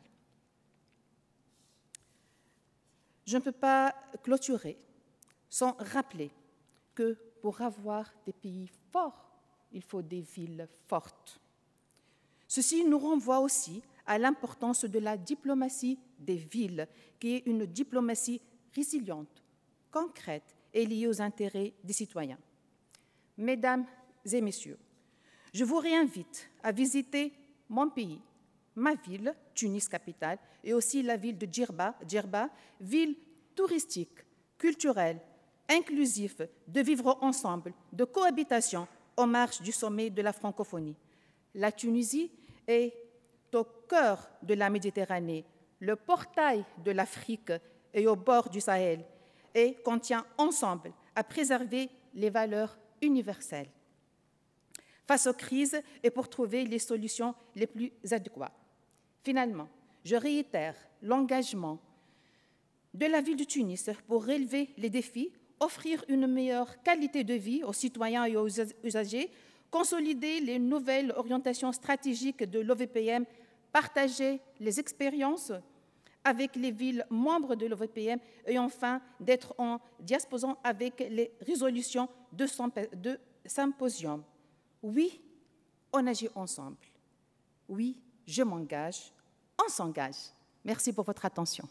Je ne peux pas clôturer sans rappeler que pour avoir des pays forts, il faut des villes fortes. Ceci nous renvoie aussi à l'importance de la diplomatie des villes, qui est une diplomatie résiliente, concrète et liée aux intérêts des citoyens. Mesdames et messieurs, je vous réinvite à visiter mon pays, ma ville, Tunis capitale, et aussi la ville de Djerba, ville touristique, culturelle, inclusive, de vivre ensemble, de cohabitation aux marges du sommet de la francophonie. La Tunisie est au cœur de la Méditerranée, le portail de l'Afrique et au bord du Sahel, et qu'on tient ensemble à préserver les valeurs universelles face aux crises et pour trouver les solutions les plus adéquates. Finalement, je réitère l'engagement de la ville de Tunis pour relever les défis, offrir une meilleure qualité de vie aux citoyens et aux usagers, consolider les nouvelles orientations stratégiques de l'OVPM, partager les expériences avec les villes membres de l'OVPM et enfin d'être en diapason avec les résolutions de symposium. Oui, on agit ensemble. Oui, je m'engage, on s'engage. Merci pour votre attention.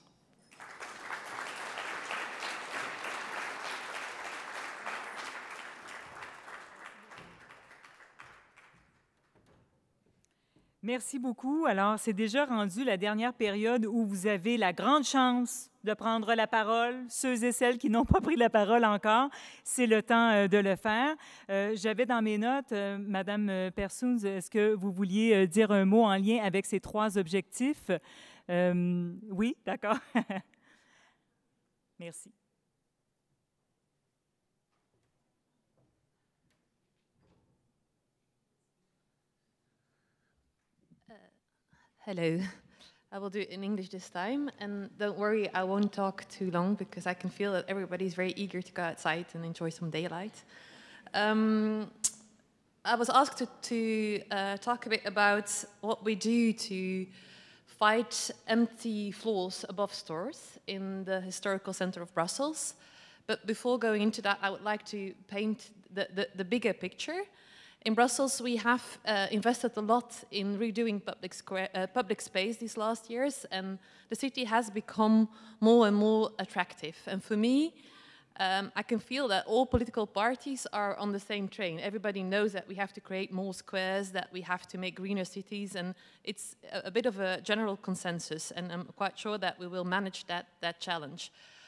Merci beaucoup. Alors, c'est déjà rendu la dernière période où vous avez la grande chance de prendre la parole. Ceux et celles qui n'ont pas pris la parole encore, c'est le temps de le faire. J'avais dans mes notes, Madame Persoons, est-ce que vous vouliez dire un mot en lien avec ces 3 objectifs? Oui, d'accord. Merci. Hello. I will do it in English this time, and don't worry, I won't talk too long because I can feel that everybody's very eager to go outside and enjoy some daylight. I was asked to talk a bit about what we do to fight empty floors above stores in the historical center of Brussels. But before going into that, I would like to paint the bigger picture. In Brussels, we have invested a lot in redoing public space these last years, and the city has become more and more attractive. And for me, I can feel that all political parties are on the same train. Everybody knows that we have to create more squares, that we have to make greener cities, and it's a bit of a general consensus, and I'm quite sure that we will manage that challenge.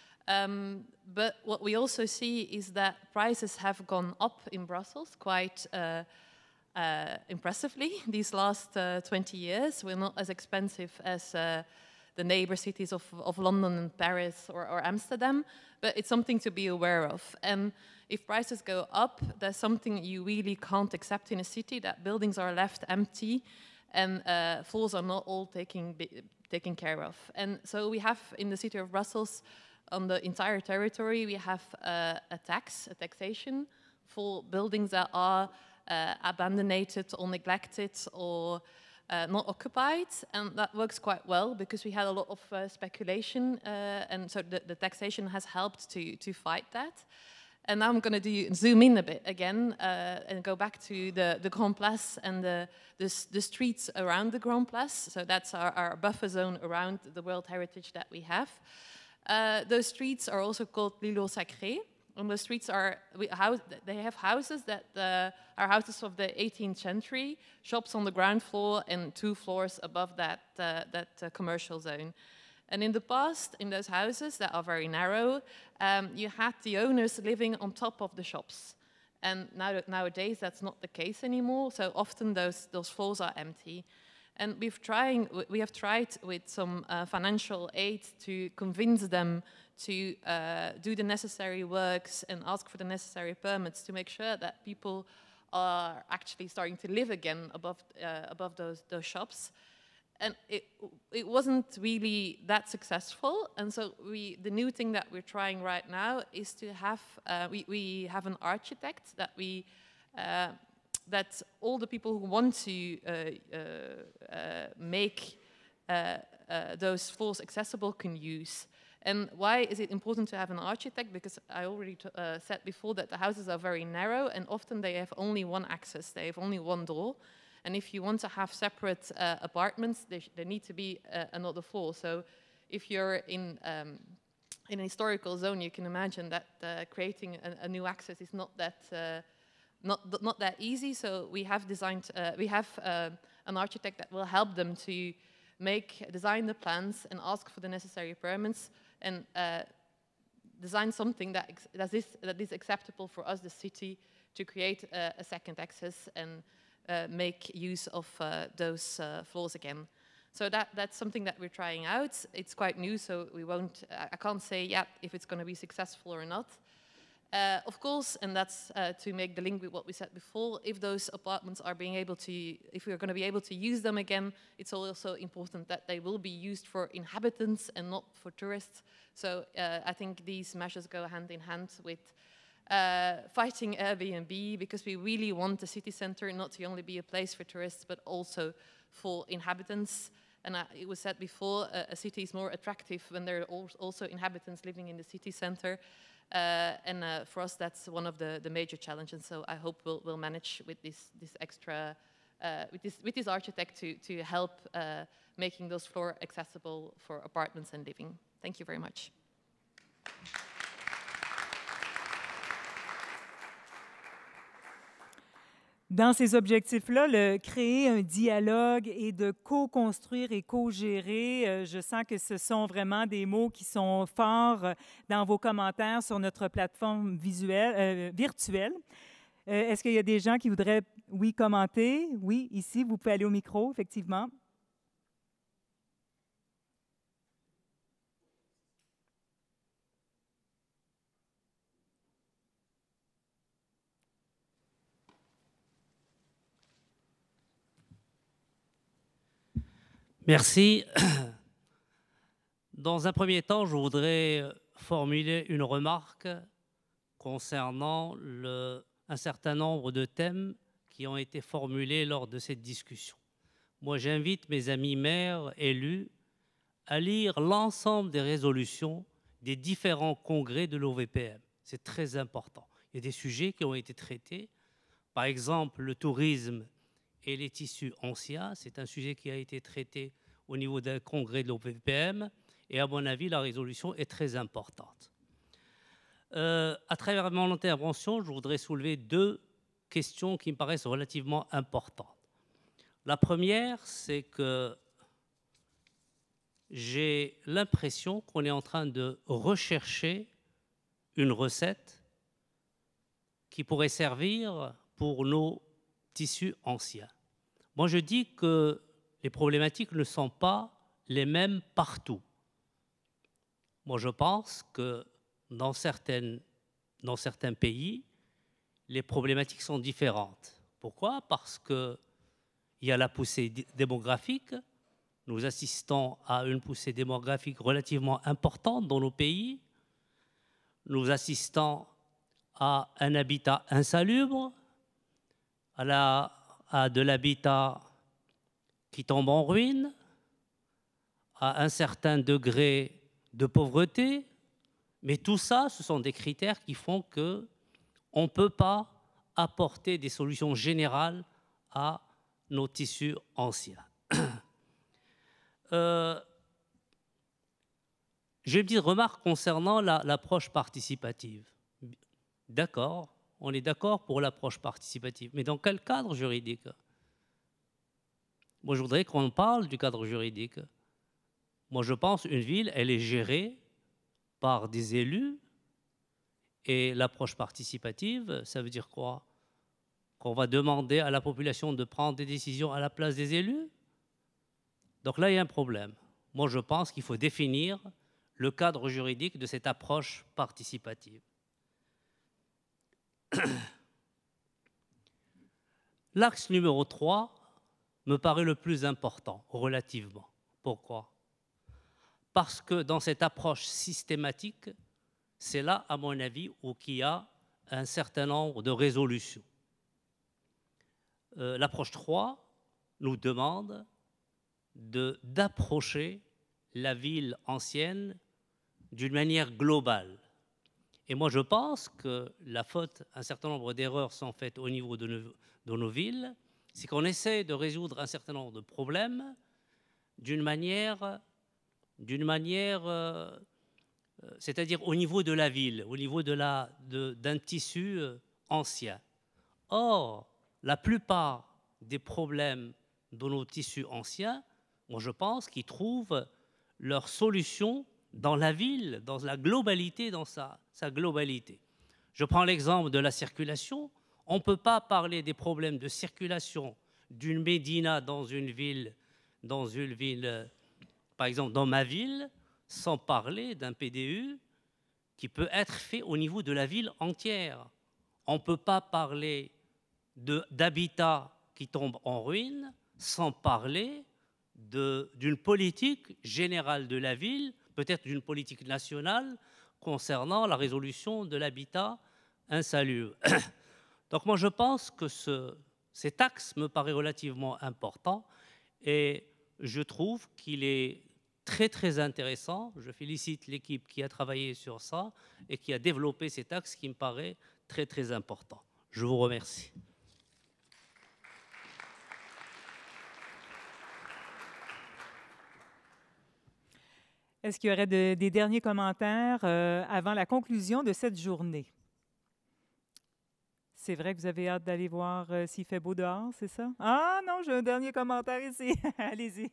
But what we also see is that prices have gone up in Brussels quite impressively these last 20 years. We're not as expensive as the neighbor cities of London and Paris or Amsterdam, but it's something to be aware of. And if prices go up, there's something you really can't accept in a city, that buildings are left empty and floors are not all taken care of. And so we have in the city of Brussels, on the entire territory, we have a taxation for buildings that are abandoned or neglected or not occupied, and that works quite well because we had a lot of speculation, and so the taxation has helped to fight that. And now I'm going to zoom in a bit again and go back to the Grand Place and the streets around the Grand Place. So that's our buffer zone around the World Heritage that we have. Those streets are also called l'îlot sacré. And the streets they have houses that are houses of the 18th century, shops on the ground floor and 2 floors above that commercial zone. And in the past, in those houses that are very narrow, you had the owners living on top of the shops. And nowadays, that's not the case anymore. So often those floors are empty. And we have tried with some financial aid to convince them to do the necessary works and ask for the necessary permits to make sure that people are actually starting to live again above those shops. And it wasn't really that successful. And so the new thing that we're trying right now is to have, we have an architect that all the people who want to make those floors accessible can use. And why is it important to have an architect? Because I already said before that the houses are very narrow and often they have only one access, they have only one door. And if you want to have separate apartments, there need to be another floor. So if you're in a historical zone, you can imagine that creating a new access is not that easy. So we have designed, an architect that will help them to design the plans and ask for the necessary permits and design something that is acceptable for us, the city, to create a second access and make use of those floors again. So that's something that we're trying out. It's quite new, so I can't say yet if it's going to be successful or not. Of course, and that's to make the link with what we said before, if those apartments are if we're going to be able to use them again, it's also important that they will be used for inhabitants and not for tourists. So I think these measures go hand in hand with fighting Airbnb, because we really want the city center not to only be a place for tourists, but also for inhabitants. And it was said before, a city is more attractive when there are also inhabitants living in the city center. And for us, that's one of the major challenges. So I hope we'll manage with this extra, with this architect to help making those floors accessible for apartments and living. Thank you very much. Dans ces objectifs-là, créer un dialogue et de co-construire et co-gérer, je sens que ce sont vraiment des mots qui sont forts dans vos commentaires sur notre plateforme virtuelle. Est-ce qu'il y a des gens qui voudraient, commenter? Oui, ici, vous pouvez aller au micro, effectivement. Merci. Dans un premier temps, je voudrais formuler une remarque concernant un certain nombre de thèmes qui ont été formulés lors de cette discussion. Moi, j'invite mes amis maires élus à lire l'ensemble des résolutions des différents congrès de l'OVPM. C'est très important. Il y a des sujets qui ont été traités. Par exemple, le tourisme et les tissus anciens, c'est un sujet qui a été traité au niveau d'un congrès de l'OVPM, et à mon avis, la résolution est très importante. À travers mon intervention, je voudrais soulever deux questions qui me paraissent relativement importantes. La première, c'est que j'ai l'impression qu'on est en train de rechercher une recette qui pourrait servir pour nos tissus anciens. Moi, je dis que les problématiques ne sont pas les mêmes partout. Moi, je pense que dans certains pays, les problématiques sont différentes. Pourquoi? Parce qu'il y a la poussée démographique. Nous assistons à une poussée démographique relativement importante dans nos pays. Nous assistons à un habitat insalubre, à de l'habitat qui tombe en ruine, à un certain degré de pauvreté. Mais tout ça, ce sont des critères qui font qu'on ne peut pas apporter des solutions générales à nos tissus anciens. J'ai une petite remarque concernant l'approche participative. D'accord, on est d'accord pour l'approche participative, mais dans quel cadre juridique? Moi, je voudrais qu'on parle du cadre juridique. Moi, je pense qu'une ville, elle est gérée par des élus, et l'approche participative, ça veut dire quoi? Qu'on va demander à la population de prendre des décisions à la place des élus? Donc là, il y a un problème. Moi, je pense qu'il faut définir le cadre juridique de cette approche participative. L'axe numéro 3 me paraît le plus important, relativement. Pourquoi? Parce que dans cette approche systématique, c'est là, à mon avis, où il y a un certain nombre de résolutions. L'approche 3 nous demande d'approcher la ville ancienne d'une manière globale. Et moi, je pense que la faute, un certain nombre d'erreurs sont faites au niveau de nos villes, c'est qu'on essaie de résoudre un certain nombre de problèmes d'une manière c'est-à-dire au niveau de la ville, au niveau d'un tissu ancien. Or, la plupart des problèmes de nos tissus anciens, moi je pense qu'ils trouvent leur solution dans la ville, dans la globalité, dans sa globalité. Je prends l'exemple de la circulation. On ne peut pas parler des problèmes de circulation d'une médina dans une ville, par exemple dans ma ville, sans parler d'un PDU qui peut être fait au niveau de la ville entière. On ne peut pas parler d'habitat qui tombe en ruine sans parler d'une politique générale de la ville, peut-être d'une politique nationale concernant la résolution de l'habitat insalubre. Donc moi je pense que cet axe me paraît relativement important et je trouve qu'il est très très intéressant. Je félicite l'équipe qui a travaillé sur ça et qui a développé cet axe qui me paraît très très important. Je vous remercie. Est-ce qu'il y aurait des derniers commentaires avant la conclusion de cette journée? C'est vrai que vous avez hâte d'aller voir s'il fait beau dehors, c'est ça? Ah non, j'ai un dernier commentaire ici. Allez-y.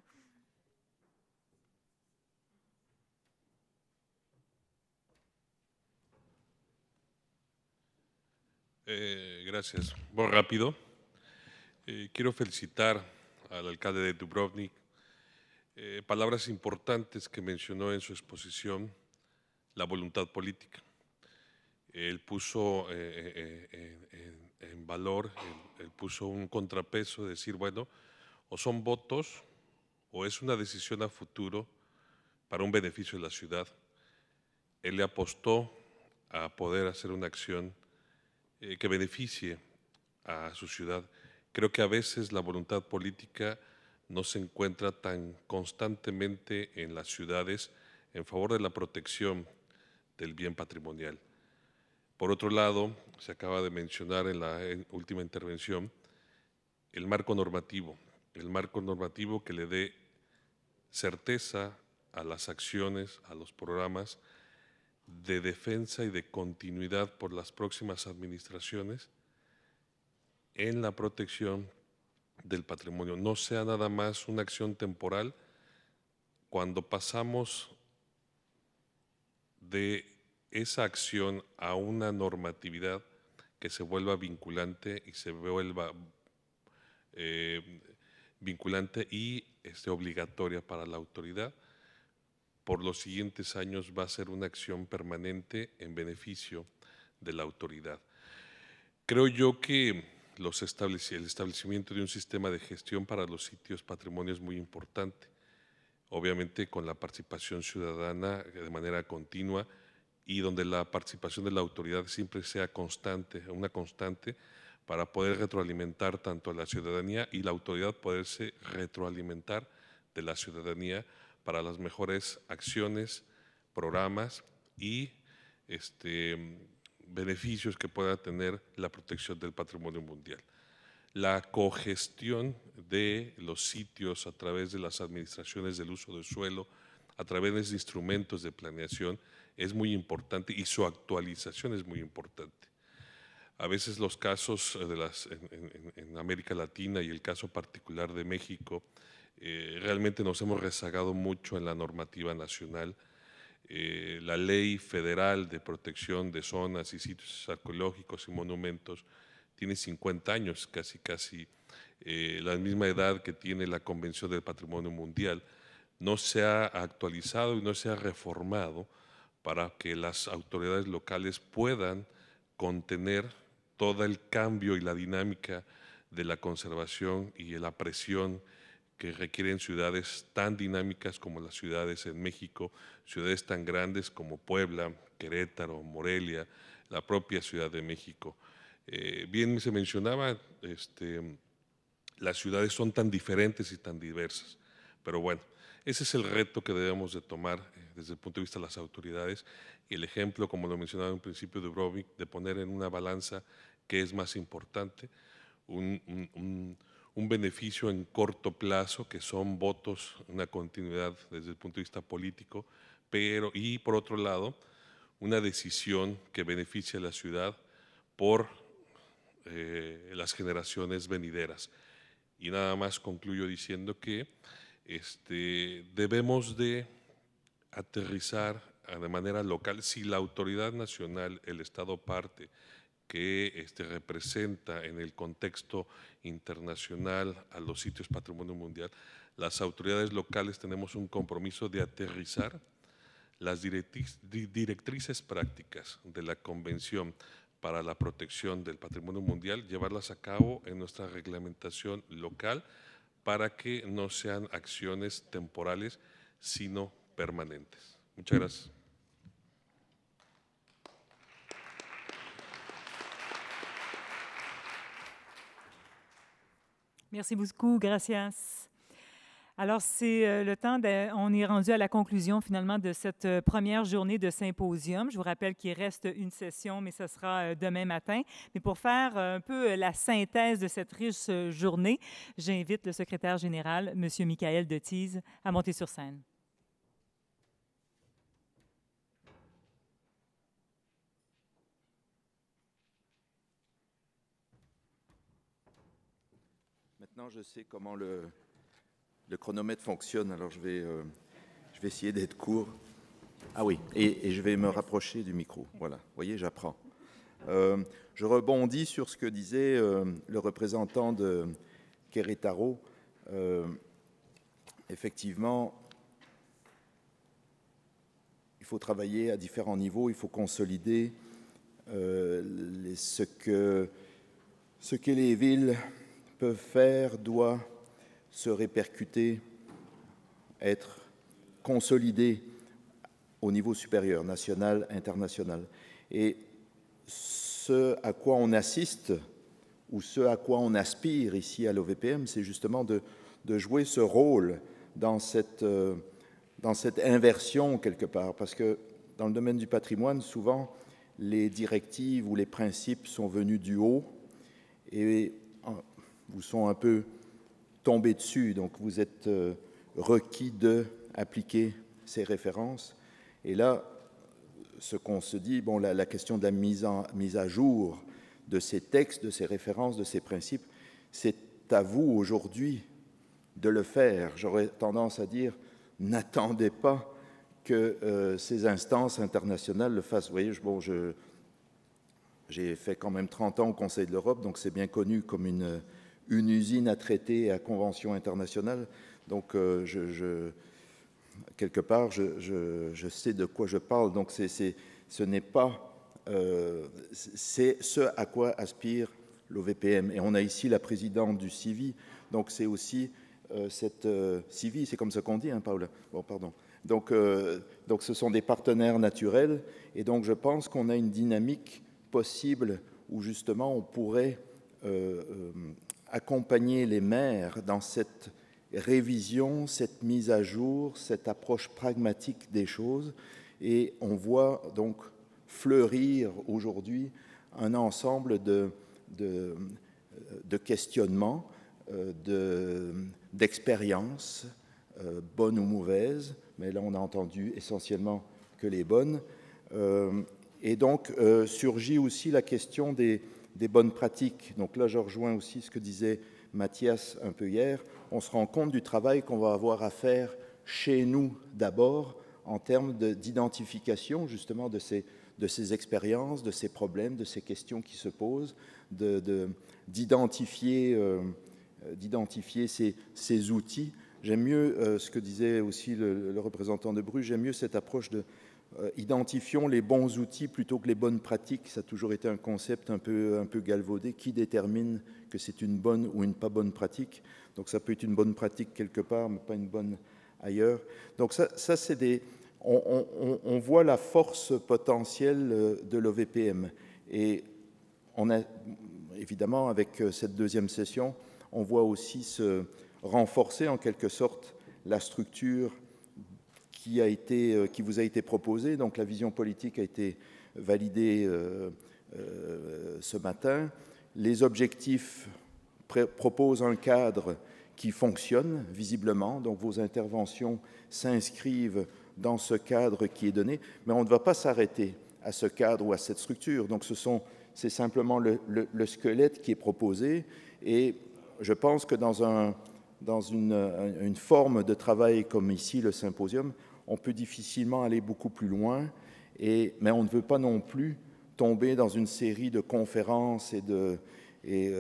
Gracias. Muy rápido. Quiero felicitar al alcalde de Dubrovnik. Palabras importantes que mencionó en su exposición, la voluntad política. Él puso en valor, él puso un contrapeso de decir, bueno, o son votos o es una decisión a futuro para un beneficio de la ciudad. Él le apostó a poder hacer una acción que beneficie a su ciudad. Creo que a veces la voluntad política no se encuentra tan constantemente en las ciudades en favor de la protección del bien patrimonial. Por otro lado, se acaba de mencionar en la última intervención el marco normativo que le dé certeza a las acciones, a los programas de defensa y de continuidad por las próximas administraciones en la protección del patrimonio. No sea nada más una acción temporal. Cuando pasamos de esa acción a una normatividad que se vuelva vinculante y se vuelva vinculante y obligatoria para la autoridad, por los siguientes años va a ser una acción permanente en beneficio de la autoridad. Creo yo que el establecimiento de un sistema de gestión para los sitios patrimonio es muy importante, obviamente con la participación ciudadana de manera continua y donde la participación de la autoridad siempre sea constante, una constante, para poder retroalimentar tanto a la ciudadanía y la autoridad poderse retroalimentar de la ciudadanía para las mejores acciones, programas y beneficios que pueda tener la protección del patrimonio mundial. La cogestión de los sitios a través de las administraciones del uso del suelo, a través de instrumentos de planeación, es muy importante y su actualización es muy importante. A veces los casos en América Latina y el caso particular de México, realmente nos hemos rezagado mucho en la normativa nacional. La ley federal de protección de zonas y sitios arqueológicos y monumentos tiene 50 años, casi la misma edad que tiene la Convención del Patrimonio Mundial. No se ha actualizado y no se ha reformado para que las autoridades locales puedan contener todo el cambio y la dinámica de la conservación y la presión que requieren ciudades tan dinámicas como las ciudades en México, ciudades tan grandes como Puebla, Querétaro, Morelia, la propia Ciudad de México. Bien se mencionaba, las ciudades son tan diferentes y tan diversas, pero bueno, ese es el reto que debemos de tomar desde el punto de vista de las autoridades y el ejemplo, como lo mencionaba en un principio, Dubrovnik, de poner en una balanza qué es más importante, un beneficio en corto plazo, que son votos, una continuidad desde el punto de vista político, y por otro lado, una decisión que beneficie a la ciudad por las generaciones venideras. Y nada más concluyo diciendo que debemos de aterrizar de manera local. Si la autoridad nacional, el Estado parte, que representa en el contexto internacional a los sitios patrimonio mundial, las autoridades locales tenemos un compromiso de aterrizar las directrices prácticas de la Convención para la protección del patrimonio mundial, llevarlas a cabo en nuestra reglamentación local para que no sean acciones temporales, sino permanentes. Muchas gracias. Merci beaucoup, gracias. Alors, c'est le temps, on est rendu à la conclusion finalement de cette première journée de symposium. Je vous rappelle qu'il reste une session, mais ce sera demain matin. Mais pour faire un peu la synthèse de cette riche journée, j'invite le secrétaire général, M. Michael Dethize, à monter sur scène. Maintenant, je sais comment le chronomètre fonctionne, alors je vais essayer d'être court. Ah oui, et je vais me rapprocher du micro. Voilà, vous voyez, j'apprends. Je rebondis sur ce que disait le représentant de Querétaro. Effectivement, il faut travailler à différents niveaux, il faut consolider ce que les villes peuvent faire doit se répercuter, être consolidé au niveau supérieur, national, international. Et ce à quoi on assiste, ou ce à quoi on aspire ici à l'OVPM, c'est justement de jouer ce rôle dans cette inversion quelque part, parce que dans le domaine du patrimoine, souvent, les directives ou les principes sont venus du haut et vous sont un peu tombés dessus, donc vous êtes requis d'appliquer ces références. Et là, ce qu'on se dit, bon, la question de la mise à jour de ces textes, de ces références, de ces principes, c'est à vous aujourd'hui de le faire. J'aurais tendance à dire, n'attendez pas que ces instances internationales le fassent. Vous voyez, bon, j'ai fait quand même 30 ans au Conseil de l'Europe, donc c'est bien connu comme une usine à traiter à convention internationale. Donc, quelque part, je sais de quoi je parle. Donc, ce n'est pas... c'est ce à quoi aspire l'OVPM. Et on a ici la présidente du CIVI. Donc, c'est aussi cette... CIVI, c'est comme ça qu'on dit, hein, Paula? Bon, pardon. Donc, ce sont des partenaires naturels. Et donc, je pense qu'on a une dynamique possible où, justement, on pourrait accompagner les maires dans cette révision, cette mise à jour, cette approche pragmatique des choses. Et on voit donc fleurir aujourd'hui un ensemble de questionnements, d'expériences, bonnes ou mauvaises, mais là on a entendu essentiellement que les bonnes. Et donc surgit aussi la question des bonnes pratiques. Donc là je rejoins aussi ce que disait Mathias un peu hier. On se rend compte du travail qu'on va avoir à faire chez nous d'abord en termes d'identification justement de ces expériences, de ces problèmes, de ces questions qui se posent, d'identifier ces outils. J'aime mieux ce que disait aussi le représentant de Bruges, j'aime mieux cette approche de identifions les bons outils plutôt que les bonnes pratiques. Ça a toujours été un concept un peu galvaudé. Qui détermine que c'est une bonne ou une pas bonne pratique? Donc ça peut être une bonne pratique quelque part, mais pas une bonne ailleurs. Donc ça c'est des... On voit la force potentielle de l'OVPM. Et on a, évidemment, avec cette deuxième session, on voit aussi se renforcer en quelque sorte la structure qui vous a été proposée. Donc la vision politique a été validée ce matin. Les objectifs proposent un cadre qui fonctionne visiblement. Donc vos interventions s'inscrivent dans ce cadre qui est donné, mais on ne va pas s'arrêter à ce cadre ou à cette structure. Donc c'est simplement le squelette qui est proposé, et je pense que dans une forme de travail comme ici, le symposium, on peut difficilement aller beaucoup plus loin, mais on ne veut pas non plus tomber dans une série de conférences et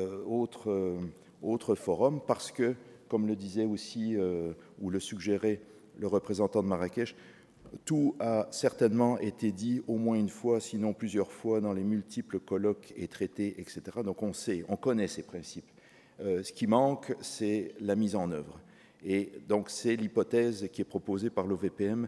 autres forums, parce que, comme le disait aussi, ou le suggérait le représentant de Marrakech, tout a certainement été dit au moins une fois, sinon plusieurs fois, dans les multiples colloques et traités, etc. Donc on connaît ces principes. Ce qui manque, c'est la mise en œuvre. Et donc c'est l'hypothèse qui est proposée par l'OVPM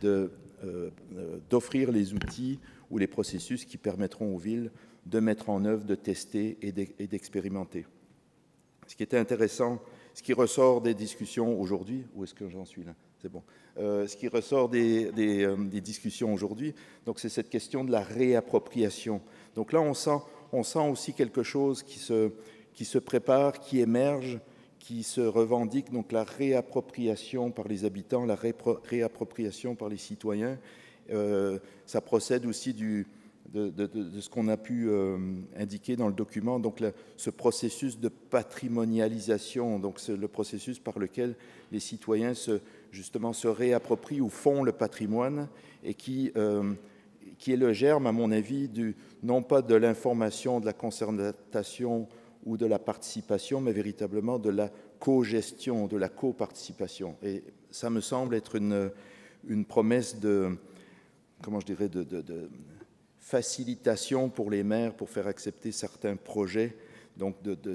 d'offrir les outils ou les processus qui permettront aux villes de mettre en œuvre, de tester et d'expérimenter. Ce qui était intéressant, ce qui ressort des discussions aujourd'hui, où est-ce que j'en suis là? C'est bon. Ce qui ressort des discussions aujourd'hui, donc c'est cette question de la réappropriation. Donc là, on sent aussi quelque chose qui se prépare, qui émerge, qui se revendique, donc la réappropriation par les habitants, la réappropriation par les citoyens. Ça procède aussi de ce qu'on a pu indiquer dans le document, donc ce processus de patrimonialisation, donc c'est le processus par lequel les citoyens justement se réapproprient ou font le patrimoine, et qui est le germe, à mon avis, non pas de l'information, de la concertation ou de la participation, mais véritablement de la co-gestion, de la coparticipation. Et ça me semble être une promesse de facilitation pour les maires pour faire accepter certains projets, donc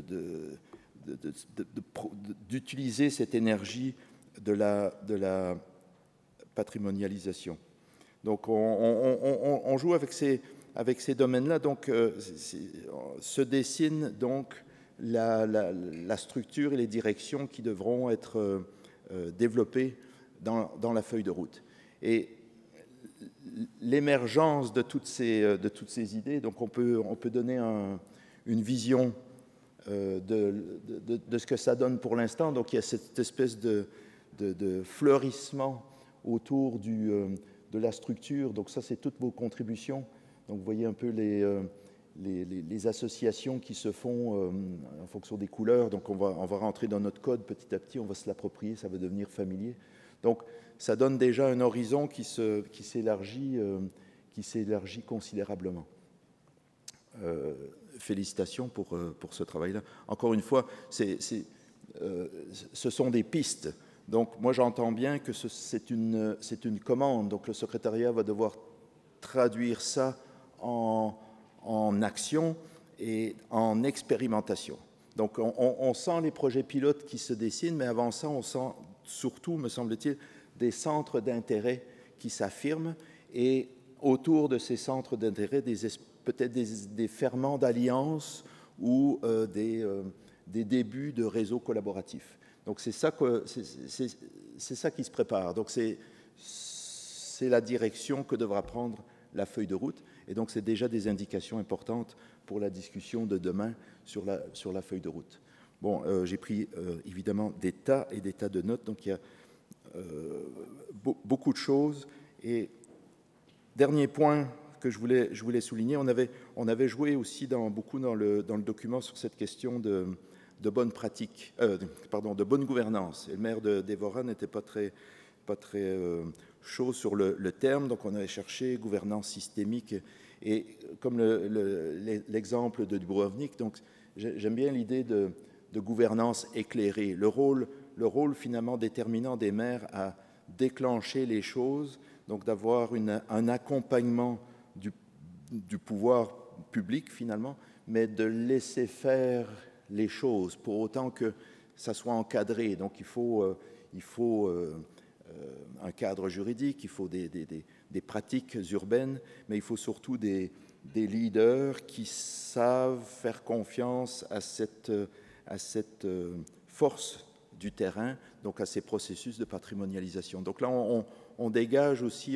d'utiliser cette énergie de la patrimonialisation. Donc on joue avec ces domaines-là. Donc se dessine donc la structure et les directions qui devront être développées dans la feuille de route. Et l'émergence de toutes ces idées, donc on peut donner une vision de ce que ça donne pour l'instant. Donc il y a cette espèce de fleurissement autour la structure. Donc ça, c'est toutes vos contributions. Donc vous voyez un peu les associations qui se font en fonction des couleurs. Donc on va rentrer dans notre code petit à petit, on va se l'approprier, ça va devenir familier. Donc ça donne déjà un horizon qui s'élargit considérablement. Félicitations pour ce travail-là. Encore une fois, ce sont des pistes. Donc moi j'entends bien que c'est une commande. Donc le secrétariat va devoir traduire ça en action et en expérimentation. Donc on sent les projets pilotes qui se dessinent, mais avant ça, on sent surtout, me semble-t-il, des centres d'intérêt qui s'affirment et autour de ces centres d'intérêt, peut-être des ferments d'alliances ou des débuts de réseaux collaboratifs. Donc c'est ça qui se prépare. Donc c'est la direction que devra prendre la feuille de route. Et donc c'est déjà des indications importantes pour la discussion de demain sur la feuille de route. Bon, j'ai pris évidemment des tas et des tas de notes. Donc il y a beaucoup de choses. Et dernier point que je voulais souligner, on avait joué aussi beaucoup dans le document sur cette question de bonne pratique, de bonne gouvernance. Et le maire d'Évora n'était pas très chaud sur le terme, donc on avait cherché gouvernance systémique. Et comme l'exemple de Dubrovnik, donc j'aime bien l'idée de gouvernance éclairée. Le rôle finalement déterminant des maires à déclencher les choses, donc d'avoir un accompagnement du pouvoir public finalement, mais de laisser faire les choses pour autant que ça soit encadré. Donc il faut un cadre juridique, il faut des pratiques urbaines, mais il faut surtout des leaders qui savent faire confiance à cette force du terrain, donc à ces processus de patrimonialisation. Donc là, on dégage aussi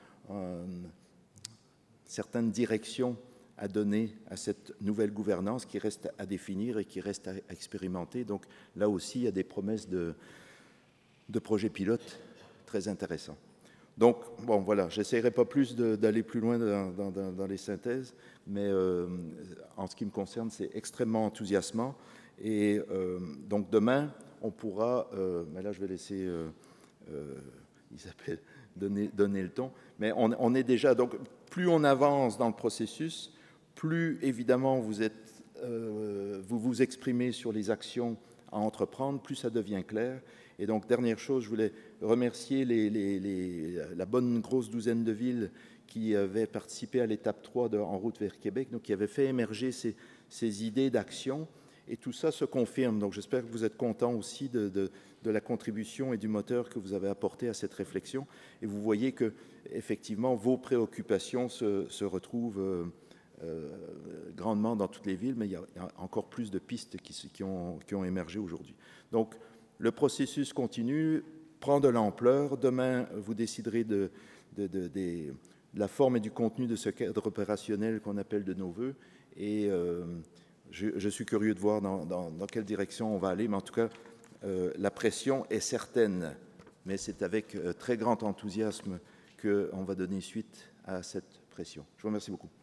certaines directions à donner à cette nouvelle gouvernance qui reste à définir et qui reste à expérimenter. Donc là aussi, il y a des promesses de projets pilotes très intéressants. Donc, bon, voilà, j'essaierai pas plus d'aller plus loin dans les synthèses, mais en ce qui me concerne, c'est extrêmement enthousiasmant. Et donc demain, on pourra, mais là je vais laisser Isabelle donner le ton, mais on est déjà, donc plus on avance dans le processus, plus évidemment vous vous exprimez sur les actions à entreprendre, plus ça devient clair. Et donc, dernière chose, je voulais remercier la bonne grosse douzaine de villes qui avaient participé à l'étape 3 En route vers Québec, donc qui avaient fait émerger ces idées d'action. Et tout ça se confirme. Donc, j'espère que vous êtes contents aussi de la contribution et du moteur que vous avez apporté à cette réflexion. Et vous voyez que, effectivement, vos préoccupations se retrouvent grandement dans toutes les villes, mais il y a encore plus de pistes qui ont émergé aujourd'hui. Donc, le processus continue, prend de l'ampleur. Demain, vous déciderez de la forme et du contenu de ce cadre opérationnel qu'on appelle de nos voeux. Et je suis curieux de voir dans quelle direction on va aller. Mais en tout cas, la pression est certaine. Mais c'est avec très grand enthousiasme qu'on va donner suite à cette pression. Je vous remercie beaucoup.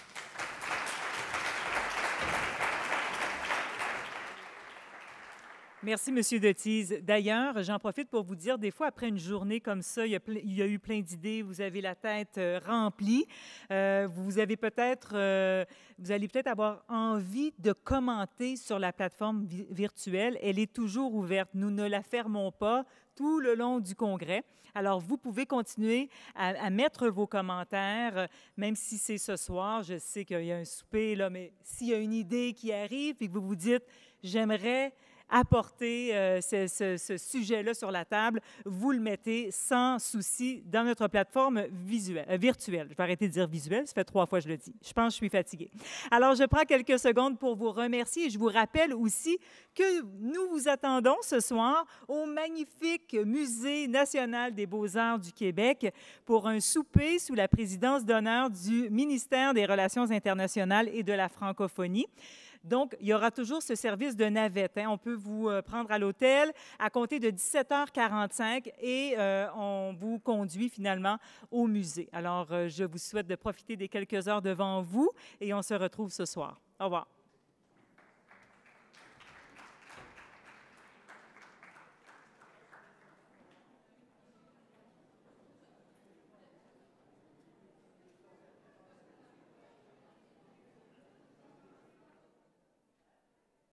Merci, M. Dethize. D'ailleurs, j'en profite pour vous dire, des fois, après une journée comme ça, il y a eu plein d'idées, vous avez la tête remplie. Vous allez peut-être avoir envie de commenter sur la plateforme virtuelle. Elle est toujours ouverte. Nous ne la fermons pas tout le long du congrès. Alors, vous pouvez continuer à mettre vos commentaires, même si c'est ce soir. Je sais qu'il y a un souper, là, mais s'il y a une idée qui arrive et que vous vous dites « j'aimerais apporter ce sujet-là sur la table », vous le mettez sans souci dans notre plateforme virtuelle. Je vais arrêter de dire visuelle, ça fait 3 fois que je le dis. Je pense que je suis fatiguée. Alors, je prends quelques secondes pour vous remercier et je vous rappelle aussi que nous vous attendons ce soir au magnifique Musée national des beaux-arts du Québec pour un souper sous la présidence d'honneur du ministère des Relations internationales et de la francophonie. Donc, il y aura toujours ce service de navette. Hein. On peut vous prendre à l'hôtel à compter de 17h45 et on vous conduit finalement au musée. Alors, je vous souhaite de profiter des quelques heures devant vous et on se retrouve ce soir. Au revoir.